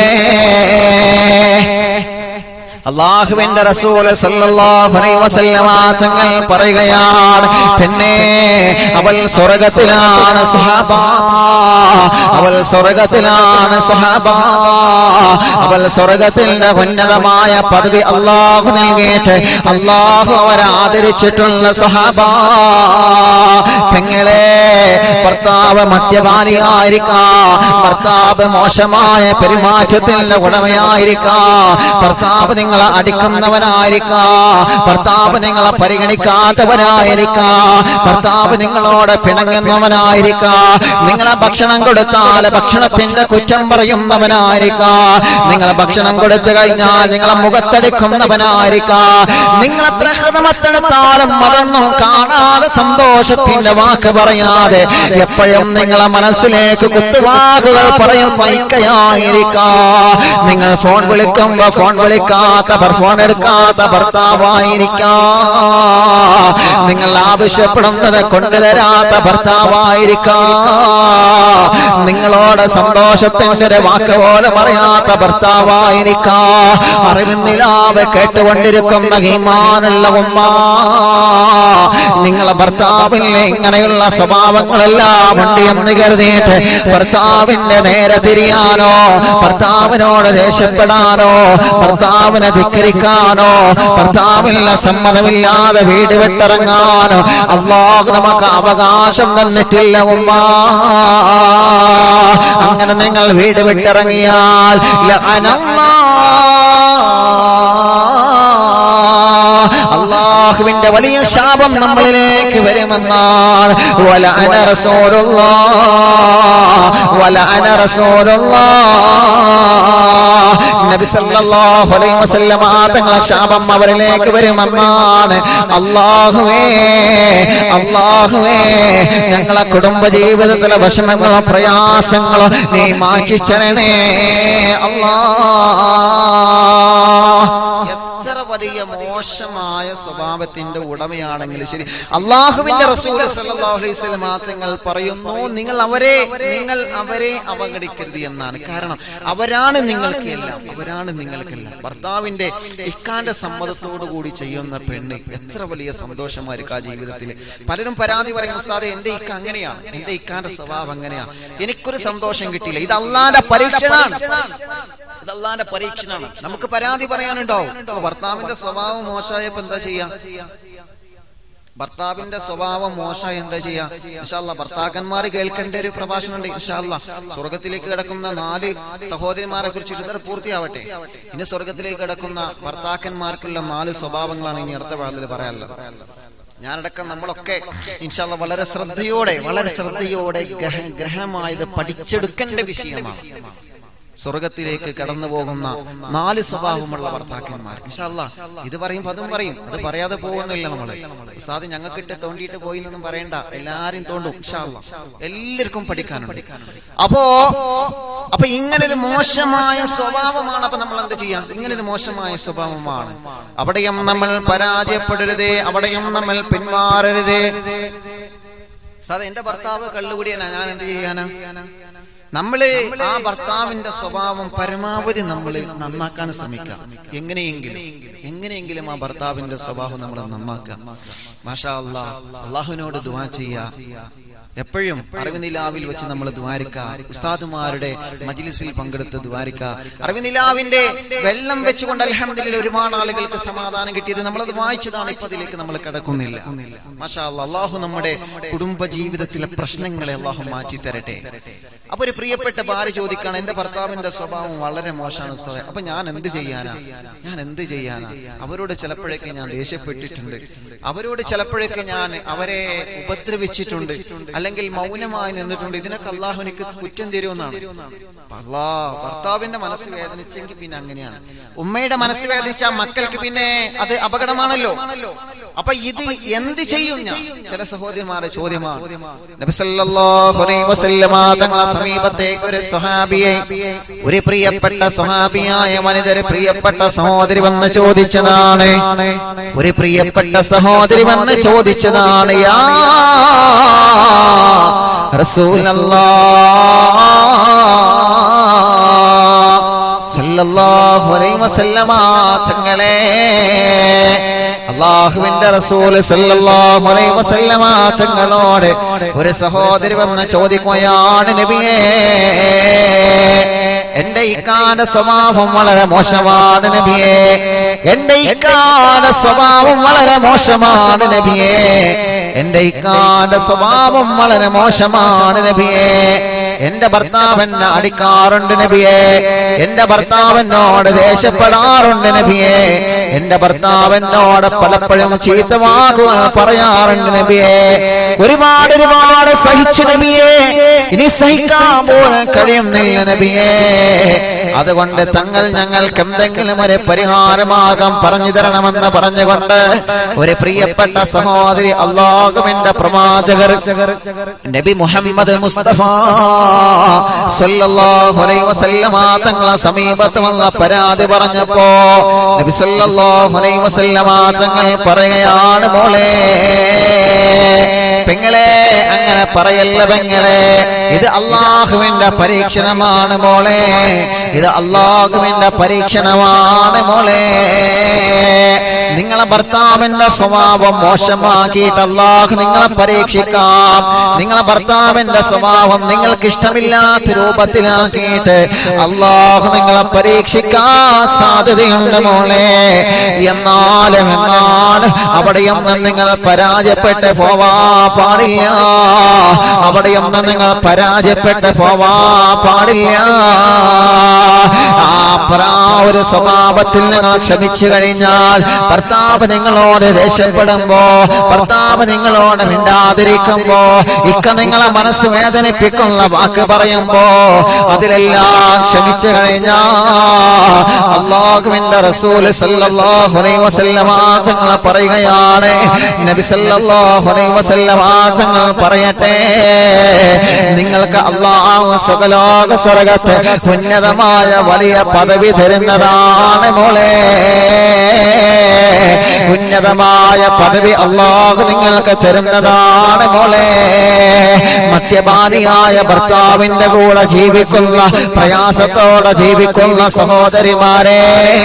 അല്ലാഹുവിന്റെ റസൂൽ സല്ലല്ലാഹു അലൈഹി വസല്ലമ തങ്ങൾ പറയുകയാണ്, പെണ്ണേ അവൾ സ്വർഗ്ഗത്തിലാണ് സുഹബ, അവൾ സ്വർഗ്ഗത്തിലാണ് സുഹബ, അവൾ സ്വർഗ്ഗത്തിന്റെ ഉന്നതമായ പദവി അല്ലാഹു നൽകിയിട്ട് അല്ലാഹു അവരെ ആദരിച്ചിട്ടുള്ള സുഹബ. പെങ്ങളെ, ഭർത്താവ് മദ്യപാനിയായിരിക്കാം, ഭർത്താവ് മോശമായ പെരുമാറ്റത്തിന്റെ ഉടമയായിരിക്കാം, ഭർത്താവ് നിങ്ങളെ അടിക്കുന്നവനായിരിക്കാം, ഭർത്താവ് നിങ്ങളെ പരിഗണിക്കാത്തവനായിരിക്കാം, ഭർത്താവ് നിങ്ങളോട് പിണങ്ങുന്നവനായിരിക്കാം, നിങ്ങളെ ഭക്ഷണം കൊടുത്താൽ ഭക്ഷണത്തിന്റെ കുറ്റം പറയുന്നവനായിരിക്കാം, നിങ്ങളെ ഭക്ഷണം കൊടുത്തു കഴിഞ്ഞാൽ നിങ്ങളെ മുഖത്തടിക്കുന്നവനായിരിക്കാം, നിങ്ങളെത്ര ഹൃദമത്തെടുത്താലും അതൊന്നും കാണാതെ സന്തോഷത്തിന്റെ വാക്ക് പറയാതെ എപ്പോഴും നിങ്ങളെ മനസ്സിലേക്ക് കുത്തുവാക്കുകൾ പറയും വൈക്കയായിരിക്കാം. നിങ്ങൾ ഫോൺ വിളിക്കുമ്പോ ഫോൺ വിളിക്കാത്ത ഫോൺ എടുക്കാത്ത ഭർത്താവായിരിക്കാം, നിങ്ങൾ ആവശ്യപ്പെടുന്നത് കൊണ്ടുതരാത്ത ഭർത്താവായിരിക്കാം, നിങ്ങളോട് സന്തോഷത്തിന്റെ ഒരു വാക്ക് പോലെ പറയാത്ത ഭർത്താവായിരിക്കാം. അറിവിന്നിലാവ് കേട്ടുകൊണ്ടിരിക്കുന്ന ഈമാനുള്ള ഉമ്മ, നിങ്ങളെ ഭർത്താവിന്റെ ഇങ്ങനെയുള്ള സ്വഭാവങ്ങളെല്ലാം ഉണ്ട് എന്ന് കരുതിയിട്ട് ഭർത്താവിന്റെ നേരെ തിരിയാനോ, ഭർത്താവിനോട് ദേഷ്യപ്പെടാനോ, ഭർത്താവിനെ ധിക്കരിക്കാനോ, ഭർത്താവിന്റെ സമ്മതമില്ലാതെ വീട് വിട്ടിറങ്ങാനോ അല്ലാഹു നമുക്ക് അവകാശം തന്നിട്ടില്ല ഉമ്മ. അങ്ങനെ നിങ്ങൾ വീട് വിട്ടിറങ്ങിയാൽ അല്ലാഹുവിന്റെ വലിയ ശാപം നമ്മളിലേക്ക് വരുമെന്നാണ്. വലഅന റസൂലുള്ളാഹ് നബി സല്ലല്ലാഹു അലൈഹി വസല്ലം തങ്ങളുടെ ശാപം അവരിലേക്ക് വരുമെന്നാണ്. അല്ലാഹുവേ അല്ലാഹുവേ, ഞങ്ങളെ കുടുംബ ജീവിതത്തിലെ വിഷമങ്ങളോ പ്രയാസങ്ങളോ നീ മാറ്റിച്ചരണേ അല്ലാഹ്. എത്ര വലിയ മോശമായ സ്വഭാവത്തിന്റെ ഉടമയാണെങ്കിലും ശരി, അല്ലാഹുവിന്റെ റസൂൽ സല്ലല്ലാഹു അലൈഹി വസല്ലം തങ്ങൾ പറയുന്നു, നിങ്ങൾ അവരെ അവഗണിക്കരുത് എന്നാണ്. കാരണം അവരാണ് നിങ്ങൾക്കെല്ലാം, അവരാണ് നിങ്ങൾക്കെല്ലാം. ഭർത്താവിന്റെ ഇക്കാന്റെ സമ്മതത്തോടു കൂടി ചെയ്യുന്ന പെണ്ണ് എത്ര വലിയ സന്തോഷമായിരിക്കും ആ ജീവിതത്തിൽ. പലരും പരാതി പറയും, ഉസ്താദേ എന്റെ ഇക്ക അങ്ങനെയാണ്, എന്റെ ഇക്കാന്റെ സ്വഭാവം അങ്ങനെയാണ്, എനിക്കൊരു സന്തോഷം കിട്ടിയില്ല. ഇത് അല്ലാഹുവിന്റെ പരീക്ഷണമാണ്, ഇത് അല്ലാഹുവിന്റെ പരീക്ഷണമാണ്. നമുക്ക് പരാതി പറയാനുണ്ടാവും. ഭർത്താവിന്റെ സ്വഭാവം മോശമായപ്പോ എന്താ ചെയ്യാ? ഭർത്താവിന്റെ സ്വഭാവം മോശമായി എന്താ ചെയ്യാ? ഇൻഷാ അല്ലാഹ് ഭർത്താക്കന്മാർ കേൾക്കേണ്ട ഒരു പ്രഭാഷണം ഉണ്ട് ഇൻഷാ അല്ലാഹ്. സ്വർഗത്തിലേക്ക് കിടക്കുന്ന 4 സഹോദരിമാരെ കുറിച്ച് ഇത് പൂർത്തിയാവട്ടെ. ഇനി സ്വർഗത്തിലേക്ക് കിടക്കുന്ന ഭർത്താക്കന്മാർക്കുള്ള 4 സ്വഭാവങ്ങളാണ് ഇനി അടുത്ത ഭാഗത്തിൽ പറയാനുള്ളത്. ഞാനടക്കം നമ്മളൊക്കെ ഇൻഷാ അല്ലാഹ് വളരെ ശ്രദ്ധയോടെ ഗ്രഹണമായത് പഠിച്ചെടുക്കേണ്ട വിഷയമാണ്. സ്വർഗത്തിലേക്ക് കടന്നു പോകുന്ന 4 സ്വഭാവമുള്ള ഭർത്താക്കന്മാർ. ഇൻഷാ അല്ലാഹ് ഇത് പറയുമ്പോ അതും പറയും, അത് പറയാതെ പോകുന്നില്ല നമ്മള്. ഉസ്താദ് ഞങ്ങൾക്കിട്ട് തോണ്ടിയിട്ട് പോയി എന്നൊന്നും പറയണ്ട, എല്ലാരും തോണ്ടും ഇൻഷാ അല്ലാഹ്. എല്ലാവർക്കും പഠിക്കാനുണ്ട്. അപ്പോ ഇങ്ങനൊരു മോശമായ സ്വഭാവമാണ്. അപ്പൊ നമ്മൾ എന്ത് ചെയ്യാം? ഇങ്ങനൊരു മോശമായ സ്വഭാവമാണ്. അവിടെയും നമ്മൾ പരാജയപ്പെടരുതേ, അവിടെയും നമ്മൾ പിന്മാറരുതേ. ഉസ്താദ് എന്റെ ഭർത്താവ് കള്ളുകുടിയനാ, ഞാൻ എന്ത് ചെയ്യാനാ? നമ്മള് ആ ഭർത്താവിന്റെ സ്വഭാവം പരമാവധി നമ്മൾ നന്നാക്കാൻ ശ്രമിക്കാം. എങ്ങനെയെങ്കിലും ആ ഭർത്താവിന്റെ സ്വഭാവം നമ്മൾ നന്നാക്കാം. മാഷാ അല്ലാഹ്, അല്ലാഹുവിനോട് ദുആ ചെയ്യാ. എപ്പോഴും അറിവിനിലാവിൽ വെച്ച് നമ്മൾ ദ്വാരിക്ക, ഉസ്താദുമാരുടെ മജ്ലിസിൽ പങ്കെടുത്ത് ദ്വാരിക്ക. അറിവിനിലാവിന്റെ വെള്ളം വെച്ചുകൊണ്ട് അൽഹംദുലില്ലാഹ് ഒരുപാട് ആളുകൾക്ക് സമാധാനം കിട്ടിയത് നമ്മളത് വായിച്ചതാണ്. ഇപ്പൊ അതിലേക്ക് നമ്മൾ കിടക്കുന്നില്ല. മാഷാ അല്ലാഹ്, അല്ലാഹു നമ്മുടെ കുടുംബ ജീവിതത്തിലെ പ്രശ്നങ്ങളെ അല്ലാഹു മാറ്റി തരട്ടെ. അപ്പൊ ഒരു പ്രിയപ്പെട്ട ഭാര്യ ചോദിക്കാണ്, എന്റെ ഭർത്താവിന്റെ സ്വഭാവം വളരെ മോശമാണ് ഉസ്താദേ, അപ്പൊ ഞാൻ എന്ത് ചെയ്യാനാ? അവരോട് ചിലപ്പോഴൊക്കെ ഞാൻ ദേഷ്യപ്പെട്ടിട്ടുണ്ട്, അവരോട് ചിലപ്പോഴൊക്കെ ഞാൻ അവരെ ഉപദ്രവിച്ചിട്ടുണ്ട്, അല്ലെങ്കിൽ മൗനമായി നിന്നിട്ടുണ്ട്. ഇതിനൊക്കെ അല്ലാഹു എനിക്ക് കുറ്റം തരുമെന്നാണ്. ഭർത്താവിന്റെ മനസ്സ് വേദനിച്ചെങ്കിൽ പിന്നെ അങ്ങനെയാണ്. ഉമ്മയുടെ മനസ്സ് വേദനിച്ച മക്കൾക്ക് പിന്നെ അത് അപകടമാണല്ലോ. അപ്പൊ ഇത് എന്ത് ചെയ്യും ഞാൻ? ചില സഹോദരിമാരുടെ ചോദ്യമാണ്. നബി സല്ലല്ലാഹു അലൈഹി വസല്ലമ തങ്ങളുടെ സമീപത്തേക്ക് ഒരു സ്വഹാബിയെ, ഒരു പ്രിയപ്പെട്ട സ്വഹാബിയായ വനിത, പ്രിയപ്പെട്ട സഹോദരി വന്ന് ചോദിച്ചതാണ്. ഒരു പ്രിയപ്പെട്ട സഹോദരി വന്ന് ചോദിച്ചതാണ്, യാ റസൂലല്ലാഹ് സല്ലല്ലാഹു അലൈഹി വസല്ലമ തങ്ങളെ, അല്ലാഹുവിന്റെ റസൂൽ സല്ലല്ലാഹു അലൈഹി വസല്ലമ തങ്ങളോട് ഒരു സഹോദരി വന്ന് ചോദിക്കുകയാണ്, നബിയേ, എന്റെ ഇക്കാന്റെ സ്വഭാവം വളരെ മോശമാണ് നബിയേ, എന്റെ ഇക്കാന്റെ സ്വഭാവം വളരെ മോശമാണ് നബിയേ, എന്റെ ഇക്കാന്റെ സ്വഭാവം വളരെ മോശമാണ് നബിയേ, എന്റെ ഭർത്താവ് എന്നെ അടിക്കാറുണ്ട് നബിയേ, എന്റെ ഭർത്താവ് എന്നോട് ദേഷ്യപ്പെടാറുണ്ട് നബിയേ, എന്റെ ഭർത്താവ് എന്നോട് പലപ്പോഴും ചീത്ത വാക്കുകൾ പറയാറുണ്ട് നബിയേ, ഒരുപാട് ഒരുപാട് സഹിച്ചു നബിയേ, ഇനി സഹിക്കാൻ പോലും കഴിയുന്നില്ല നബിയേ, അതുകൊണ്ട് തങ്ങൾ ഞങ്ങൾക്ക് എന്തെങ്കിലും ഒരു പരിഹാരമാർഗം പറഞ്ഞു തരണമെന്ന് പറഞ്ഞുകൊണ്ട് ഒരു പ്രിയപ്പെട്ട സഹോദരി അല്ലാഹുവിന്റെ പ്രവാചകർ നബി മുഹമ്മദ് മുസ്തഫ സല്ലല്ലാഹു അലൈഹി വസല്ലമ തങ്ങളെ സമീപത്ത് വന്ന പരാതി പറഞ്ഞപ്പോ നബി സല്ലല്ലാഹു അലൈഹി വസല്ലമ തങ്ങൾ പറയുകയാണ്, മോളെ, പെങ്ങളെ, അങ്ങനെ പറയല്ല പെങ്ങളെ, ഇത് അല്ലാഹുവിന്റെ പരീക്ഷണമാണ് മോളെ, ഇത് അല്ലാഹുവിന്റെ പരീക്ഷണമാണ് മോളെ. നിങ്ങളെ ഭർത്താവിന്റെ സ്വഭാവം മോശമാക്കിയിട്ട് അല്ലാഹു നിങ്ങളെ പരീക്ഷിക്കാം. നിങ്ങളെ ഭർത്താവിന്റെ സ്വഭാവം നിങ്ങൾക്ക് ഇഷ്ടമില്ലാത്ത രൂപത്തിലാക്കിയിട്ട് അല്ലാഹു നിങ്ങളെ പരീക്ഷിക്കാൻ സാധ്യതയുണ്ട് മോളെ. എന്നാലും അവിടെയൊന്നും നിങ്ങൾ പരാജയപ്പെട്ട് പോവാ പാടില്ല, അവിടെയൊന്നും നിങ്ങൾ പരാജയപ്പെട്ട് പോവാ പാടില്ല. ആ ഒരു സ്വഭാവത്തിൽ നിങ്ങൾ ക്ഷമിച്ചു കഴിഞ്ഞാൽ, ഭർത്താവ് നിങ്ങളോട് ദേഷ്യപ്പെടുമ്പോ, ഭർത്താവ് നിങ്ങളോട് മിണ്ടാതിരിക്കുമ്പോ, ഇക്ക നിങ്ങളെ മനസ്സ് വേദനിപ്പിക്കുന്ന വാക്ക് പറയുമ്പോ, അതിലെല്ലാം ക്ഷമിച്ചു കഴിഞ്ഞാൽ അല്ലാഹുവിന്റെ റസൂൽ സല്ലല്ലാഹു അലൈഹി വസല്ലമ തങ്ങൾ പറയുകയാണ്, നബി സല്ലല്ലാഹു അലൈഹി വസല്ലമ തങ്ങൾ പറയട്ടെ, നിങ്ങൾക്ക് അല്ലാഹു സുഖലോക സ്വർഗ്ഗത്തെ ഉന്നതമായ വലിയ പദവി തരുന്നതാണ് മോളെ. ഉന്നതമായ പദവി അല്ലാഹു നിങ്ങൾക്ക് തരുന്നതാണ് മോളെ. മദ്യപാനിയായ ഭർത്താവിന്റെ കൂടെ ജീവിക്കുന്ന, പ്രയാസത്തോടെ ജീവിക്കുന്ന സഹോദരിമാരെ,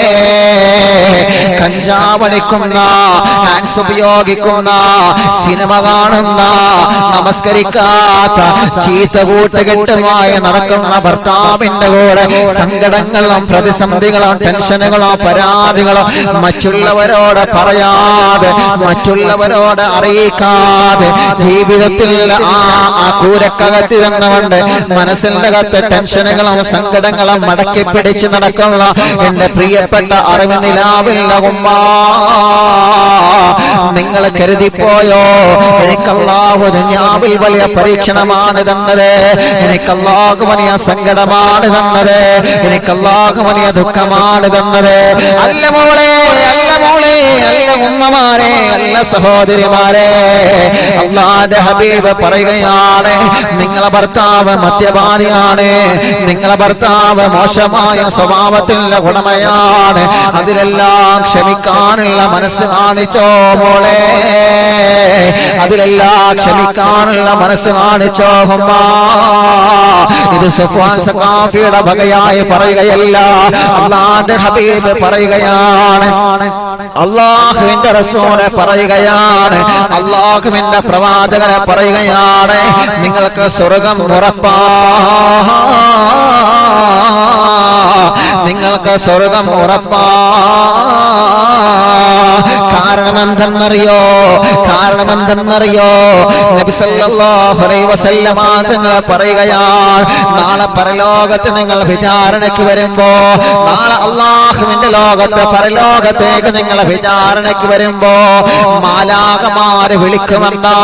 കഞ്ചാവടിക്കുന്ന, ഹാൻസ് ഉപയോഗിക്കുന്ന, സിനിമ കാണുന്ന, നമസ്കരിക്കാത്ത, ചീത്ത കൂട്ടുകെട്ടുമായി നടക്കുന്ന ഭർത്താവിന്റെ കൂടെ സങ്കടങ്ങളും പ്രതിസന്ധികളും ടെൻഷനുകളോ പരാതികളോ മറ്റുള്ളവരോട് പറയാതെ, മറ്റുള്ളവരോട് അറിയിക്കാതെ, ജീവിതത്തിൽ ആ കൂരക്കകത്തിരുന്നുകൊണ്ട് മനസ്സിന്റെ അകത്ത് ടെൻഷനുകളും സങ്കടങ്ങളും മടക്കി പിടിച്ച് നടക്കുന്ന എന്റെ പ്രിയപ്പെട്ട അറിവ് നിലാവില്ല ഉമ്മ, നിങ്ങൾ കരുതിപ്പോയോ എനിക്ക് അല്ലാഹു ദുനിയാവിൽ വലിയ പരീക്ഷണമാണ് തന്നത്, എനിക്ക് അല്ലാഹു വലിയ സങ്കടമാണ് തന്നത്, എനിക്ക് അല്ലാഹു വലിയ ദുഃഖമാണ് തന്നത്? അല്ല മോളെ, അല്ല മോളെ, അല്ല ഉമ്മമാരെ, അല്ല സഹോദരിമാരെ, അല്ലാഹുവിന്റെ ഹബീബ് പറയുകയാണ്, നിങ്ങളെ ഭർത്താവ് മദ്യപാനിയാണ്, നിങ്ങളെ ഭർത്താവ് മോശമായ സ്വഭാവത്തിന്റെ ഉടമയാണ്, അതിലെല്ലാം ക്ഷമിക്കാനുള്ള മനസ്സ് കാണിച്ചോ മോളെ, അതിലെല്ലാം ക്ഷമിക്കാനുള്ള മനസ്സ് കാണിച്ചോ ഉമ്മ. ഇത് സഫ്വാൻ സഖാഫിയുടെ വകയായി പറയുകയല്ല, അല്ലാഹുവിന്റെ ഹബീബ് പറയുകയാണ്, അല്ലാഹുവിന്റെ റസൂല് പറയുകയാണ്, അല്ലാഹുവിന്റെ പ്രവാചകനെ പറയുകയാണ്, നിങ്ങൾക്ക് സ്വർഗ്ഗം ഉറപ്പാ, നിങ്ങൾക്ക് സ്വർഗ്ഗം ഉറപ്പാ. കാരണം എന്തെന്നറിയോ? കാരണം എന്തെന്നറിയോ? നബി സല്ലല്ലാഹു അലൈഹി വസല്ലമ തങ്ങൾ പറയുകയാണ്, നാളെ പരലോകത്ത് നിങ്ങൾ വിചാരണയ്ക്ക് വരുമ്പോ, നാളെ അല്ലാഹുവിന്റെ ലോകത്ത് പരലോകത്തേക്ക് നിങ്ങൾ വിചാരണയ്ക്ക് വരുമ്പോ മാലാഖമാര് വിളിക്കുമെന്നാ,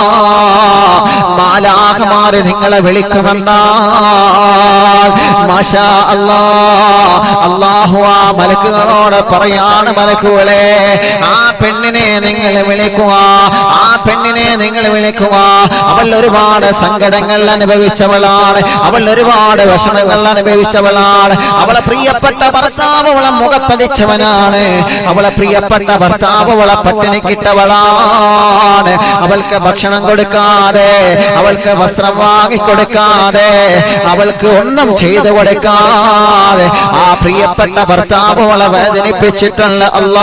മാലാഖമാര് നിങ്ങളെ വിളിക്കുമെന്നാ. മാഷാ അല്ലാഹ്, അല്ലാഹു ആ മലക്കുകളോട് പറയാണ്, മലക്കുകളെ, ആ പെണ്ണിനെ നിങ്ങൾ വിളിക്കുക, ആ പെണ്ണിനെ നിങ്ങൾ വിളിക്കുക. അവൾ ഒരുപാട് സങ്കടങ്ങൾ അനുഭവിച്ചവളാണ്, അവൾ ഒരുപാട് വിഷമങ്ങൾ അനുഭവിച്ചവളാണ്. അവളെ പ്രിയപ്പെട്ട ഭർത്താവ് അവളെ മുഖത്തടിച്ചവനാണ്, അവളെ പ്രിയപ്പെട്ട ഭർത്താവ് അവളെ പട്ടിണിക്കിട്ടവളാണ്. അവൾക്ക് ഭക്ഷണം കൊടുക്കാതെ, അവൾക്ക് വസ്ത്രം വാങ്ങിക്കൊടുക്കാതെ, അവൾക്ക് ഒന്നും ചെയ്തു കൊടുക്കാതെ ആ പ്രിയപ്പെട്ട ഭർത്താവ് അവളെ വേദനിപ്പിച്ചിട്ടുള്ള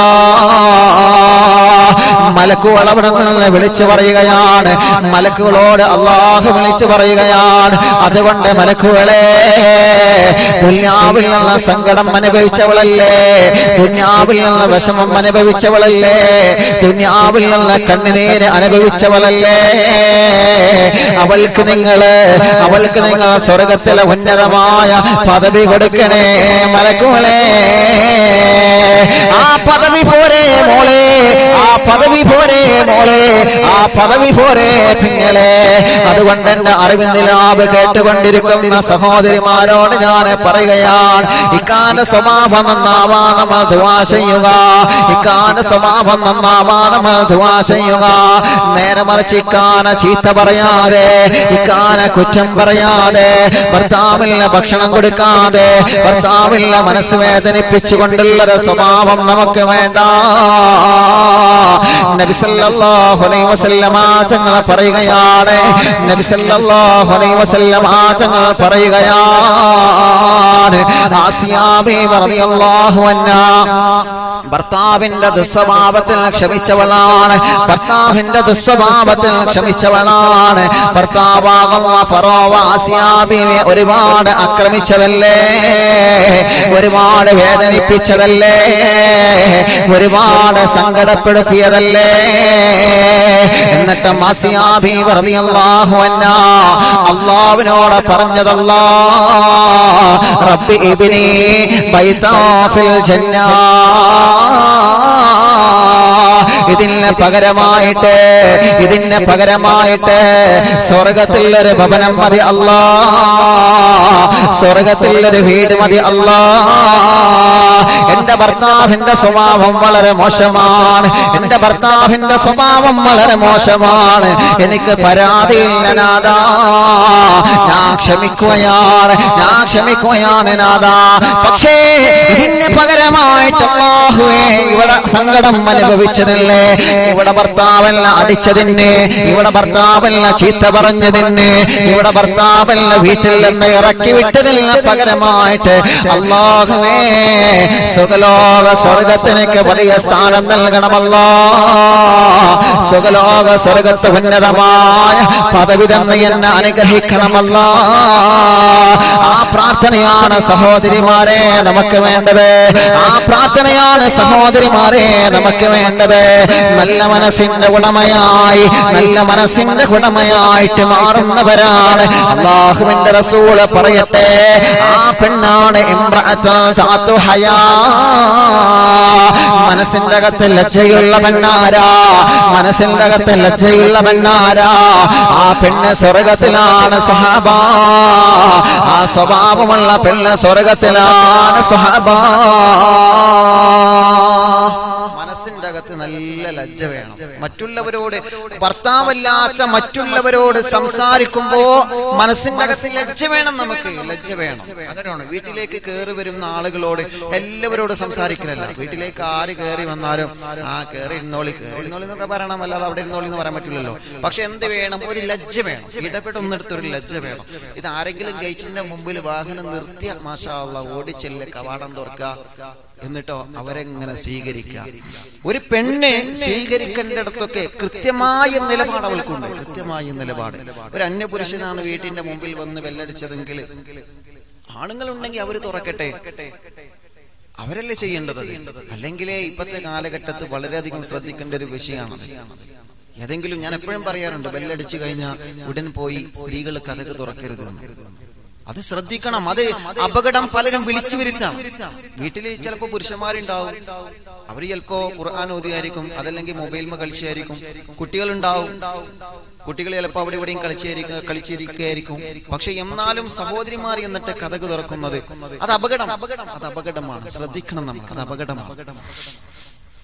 മലക്കുകൾ അവിടെ നിന്ന് വിളിച്ചു പറയുകയാണ്, മലക്കുകളോട് അല്ലാഹു വിളിച്ചു പറയുകയാണ്, അതുകൊണ്ട് മലക്കുകളെ, ദുനിയാവിൽ നിന്ന് സങ്കടം അനുഭവിച്ചവളല്ലേ, ദുനിയാവിൽ നിന്ന് വിഷമം അനുഭവിച്ചവളല്ലേ, ദുനിയാവിൽ നിന്ന് കണ്ണുനീര് അനുഭവിച്ചവളല്ലേ, അവൾക്ക് നിങ്ങൾ സ്വർഗത്തിലെ ഉന്നതമായ പദവി കൊടുക്കണേ മലക്കുകളെ. ആ പദവി പോരെ മോളെ, ആ പദവി പോരെ മോളെ, ആ പദവി പോരെ പിങ്ങളെ. അതുകൊണ്ട് എന്റെ അറിവിന്ദിലാവ് കേട്ടുകൊണ്ടിരിക്കുന്ന സഹോദരിമാരോട് ഞാൻ പറയുകയാണ്, ഇക്കാന്റെ സ്വഭാവം നന്നാവാൻ നമ്മൾ ദുആ ചെയ്യുക, ഇക്കാന്റെ സ്വഭാവം നന്നാവാൻ നമ്മൾ ദുആ ചെയ്യുക. നേരെ മറിച്ച് ഇക്കാനെ ചീത്ത പറയാതെ, ഇക്കാനെ കുറ്റം പറയാതെ, ഭർത്താവിന് ഭക്ഷണം കൊടുക്കാതെ, ഭർത്താവിന് മനസ്സ് വേദനിപ്പിച്ചുകൊണ്ടുള്ളൊരു സ്വഭാവം നമുക്ക് വേണ്ട. നബി സല്ലല്ലാഹു അലൈഹി വസല്ലമ തങ്ങൾ പറയുകയാണ്, നബി സല്ലല്ലാഹു അലൈഹി വസല്ലമ തങ്ങൾ പറയുകയാണ്, ആസിയാ ബീവി റളിയല്ലാഹു അൻഹാ ഭർത്താവിന്റെ ദുസ്വഭാവത്തിൽ ക്ഷമിച്ചവളാണ്, ഭർത്താവിന്റെ ദുസ്വഭാവത്തിൽ ക്ഷമിച്ചവളാണ്. ഭർത്താവാകുന്ന ഫറോവ ആസിയാ ബീവിയെ ഒരുപാട് ആക്രമിച്ചതല്ലേ, ഒരുപാട് വേദനിപ്പിച്ചതല്ലേ, ഒരുപാട് സങ്കടപ്പെടുത്തിയതല്ലേ. എന്നിട്ട് ആസിയാ ബീവി റളിയല്ലാഹു അൻഹാ അല്ലാഹുവിനോട് പറഞ്ഞതല്ലാ, റബ്ബി ഇബ്നി ബൈതാ ഫിൽ ജന്ന, ഇതിന് പകരമായിട്ട്, ഇതിന് പകരമായിട്ട് സ്വർഗത്തിൽ ഒരു ഭവനം മതി അല്ലാ, സ്വർഗത്തിൽ ഒരു വീട് മതി അല്ലാ. എന്റെ ഭർത്താവിന്റെ സ്വഭാവം വളരെ മോശമാണ്, എന്റെ ഭർത്താവിന്റെ സ്വഭാവം വളരെ മോശമാണ്, എനിക്ക് പരാതിയില്ല നാഥാ, ഞാൻ ക്ഷമിക്കുകയാണ്, ഞാൻ ക്ഷമിക്കുകയാണ് നാഥാ. പക്ഷേ ഇതിന് പകരമായിട്ട് അല്ലാഹുവേ, ഇവിടെ സങ്കടം അനുഭവിച്ചതില്ലേ, ഇവിടെ ഭർത്താവല്ല അടിച്ചതിന്, ഇവിടെ ഭർത്താവല്ല ചീത്ത പറഞ്ഞതിന്, ഇവിടെ ഭർത്താവല്ല വീട്ടിൽ നിന്ന് ഇറക്കി വിട്ടതിന് പകരമായിട്ട് അല്ലാഹുവേ, സുഖലോക സ്വർഗത്തിനേക്ക് വലിയ സ്ഥാനം നൽകണമല്ലോ, സുഖലോക സ്വർഗത്ത് ഉന്നതമായ പദവി തന്ന് എന്നെ അനുഗ്രഹിക്കണമല്ലോ. ആ പ്രാർത്ഥനയാണ് സഹോദരിമാരെ നമുക്ക് വേണ്ടത്, ആ പ്രാർത്ഥനയാണ് സഹോദരിമാരെ നമുക്ക് വേണ്ടത്. നല്ല മനസ്സിന്റെ ഉടമയായി, നല്ല മനസ്സിന്റെ ഉടമയായിട്ട് മാറുന്നവരാണ്. അല്ലാഹുവിന്റെ റസൂല് പറയട്ടെ, ആ പെണ്ണാണ് ഇംറഅത്തുൻ തഅതു ഹയാ, മനസ്സിന്റെ അകത്ത് ലജ്ജയുള്ള പെണ്ണാരാ, മനസ്സിന്റെ അകത്ത് ലജ്ജയുള്ള പെണ്ണാരാ, ആ പെണ്ണ് സ്വർഗത്തിലാണ് സഹാബ, ആ സ്വഭാവമുള്ള പെണ്ണ് സ്വർഗത്തിലാണ് സഹാബ. മനസ്സിന്റെ അകത്ത് നല്ല ലജ്ജ വേണം. മറ്റുള്ളവരോട്, ഭർത്താവല്ലാത്ത മറ്റുള്ളവരോട് സംസാരിക്കുമ്പോ മനസ്സിന്റെ അകത്ത് ലജ്ജ വേണം, നമുക്ക് ലജ്ജ വേണം. അങ്ങനെയാണ് വീട്ടിലേക്ക് കയറി വരുന്ന ആളുകളോട് എല്ലാവരോടും സംസാരിക്കലല്ല. വീട്ടിലേക്ക് ആര് കയറി വന്നാലും ആ കയറി ഇരുന്നോളി, കയറി ഇരുന്നോളി എന്നൊക്കെ പറയണം, അല്ലാതെ അവിടെ ഇരുന്നോളി എന്ന് പറയാൻ പറ്റില്ലല്ലോ. പക്ഷെ എന്ത് വേണം, ഒരു ലജ്ജ വേണം, ഇടപെടുന്നിടത്തൊരു ലജ്ജ വേണം. ഇത് ആരെങ്കിലും ഗേറ്റിന്റെ മുമ്പിൽ വാഹനം നിർത്തിയ മാഷാ അല്ലാഹ് ഓടിച്ചെല്ല്, കവാടം തുറക്കുക, എന്നിട്ടോ അവരെങ്ങനെ സ്വീകരിക്കുക. ഒരു പെണ്ണ് സ്വീകരിക്കേണ്ടിടത്തൊക്കെ കൃത്യമായ നിലപാട് അവൾക്കുണ്ട്, കൃത്യമായ നിലപാട്. ഒരു അന്യപുരുഷനാണ് വീട്ടിന്റെ മുമ്പിൽ വന്ന് ബെല്ലടിച്ചതെങ്കിൽ ആണുങ്ങളുണ്ടെങ്കിൽ അവര് തുറക്കട്ടെ, അവരല്ലേ ചെയ്യേണ്ടത്. അല്ലെങ്കിലേ ഇപ്പോഴത്തെ കാലഘട്ടത്തിൽ വളരെയധികം ശ്രദ്ധിക്കേണ്ട ഒരു വിഷയമാണ്. ഏതെങ്കിലും, ഞാൻ എപ്പോഴും പറയാറുണ്ട്, ബെല്ലടിച്ചു കഴിഞ്ഞാൽ ഉടൻ പോയി സ്ത്രീകൾ കഥക് തുറക്കരുത്, അത് ശ്രദ്ധിക്കണം. അത് അപകടം പലരും വിളിച്ചു വരുത്താണ്. വീട്ടിൽ ചിലപ്പോ പുരുഷന്മാരുണ്ടാവും, അവര് ചിലപ്പോ ഖുർആൻ ഓതിയായിരിക്കും, അതല്ലെങ്കിൽ മൊബൈൽമ കളിച്ചായിരിക്കും. കുട്ടികളുണ്ടാവും, കുട്ടികൾ ചിലപ്പോ അവിടെ ഇവിടെയും കളിച്ചിരിക്കുകയായിരിക്കും. പക്ഷെ എന്നാലും സഹോദരിമാർ എന്നിട്ട് കഥക് തുറക്കുന്നത് അത് അപകടം, അത് അപകടമാണ്. ശ്രദ്ധിക്കണം നമ്മൾ, അത് അപകടമാണ്.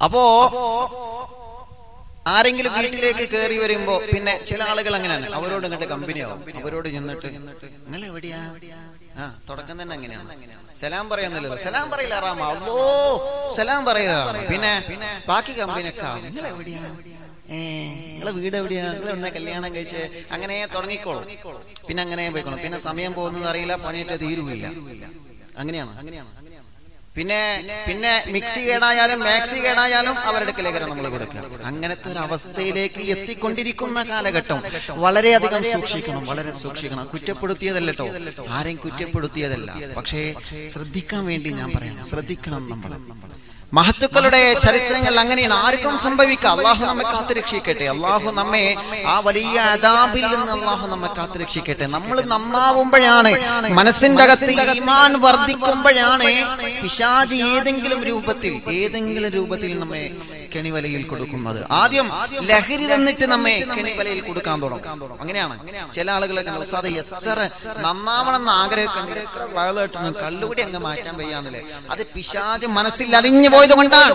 അപ്പോ ആരെങ്കിലും വീട്ടിലേക്ക് കയറി വരുമ്പോ പിന്നെ ചില ആളുകൾ അങ്ങനെയാണ്, അവരോട് ഇങ്ങോട്ട് കമ്പനിയാവും. അവരോട് ചെന്നിട്ട് നിങ്ങൾ എവിടെയാ, തുടക്കം തന്നെ അങ്ങനെയാണ്. സലാം പറയാന്നല്ലോ, സലാം പറയില്ല റാമ, അല്ലോ സലാം പറയില്ല. പിന്നെ ബാക്കി കമ്പനിയൊക്കെ നിങ്ങൾ എവിടെയാ, നിങ്ങളെ വീട് എവിടെയാ, നിങ്ങൾ എവിടെ കല്യാണം കഴിച്ച്, അങ്ങനെ തുടങ്ങിക്കോളും. പിന്നെ അങ്ങനെ പോയിക്കോളും. പിന്നെ സമയം പോകുന്നത് അറിയില്ല, പണിയിട്ട് തീരുമില്ല. അങ്ങനെയാണ്. പിന്നെ മിക്സി കേടായാലും മാക്സി കേടായാലും അവരുടെ അടുക്കലേക്ക് നമ്മൾ കൊടുക്കുക. അങ്ങനത്തെ ഒരു അവസ്ഥയിലേക്ക് എത്തിക്കൊണ്ടിരിക്കുന്ന കാലഘട്ടം. വളരെയധികം സൂക്ഷിക്കണം, വളരെ സൂക്ഷിക്കണം. കുറ്റപ്പെടുത്തിയതല്ലോ, ആരെയും കുറ്റപ്പെടുത്തിയതല്ല. പക്ഷേ ശ്രദ്ധിക്കാൻ വേണ്ടി ഞാൻ പറയാം, ശ്രദ്ധിക്കണം. നമ്മൾ മഹത്തുക്കളുടെ ചരിത്രങ്ങൾ അങ്ങനെയാണ്, ആർക്കും സംഭവിക്കാം. അള്ളാഹു നമ്മെ കാത്തുരക്ഷിക്കട്ടെ. അള്ളാഹു നമ്മെ ആ വലിയ അദാബിൽ നിന്ന് അള്ളാഹു നമ്മെ കാത്തുരക്ഷിക്കട്ടെ. നമ്മൾ നന്നാവുമ്പോഴാണ്, മനസ്സിന്റെ അകത്ത് ഈമാൻ വർദ്ധിക്കുമ്പോഴാണ് പിശാച് ഏതെങ്കിലും രൂപത്തിൽ നമ്മെ കെണിവലയിൽ കൊടുക്കുന്നത്. ആദ്യം ലഹരി തന്നിട്ട് നമ്മെ കെണിവലയിൽ കൊടുക്കാൻ തുടങ്ങും. അങ്ങനെയാണ് ചില ആളുകളൊക്കെ. ഉസ്താദ് എത്ര നന്നാവണം എന്ന് ആഗ്രഹിക്കുന്നുണ്ട്, വയലായിട്ടൊന്നും കല്ലുകൂടി അങ്ങ് മാറ്റാൻ വയ്യാന്നല്ലേ. അത് പിശാച് മനസ്സിൽ അലിഞ്ഞു പോയത് കൊണ്ടാണ്.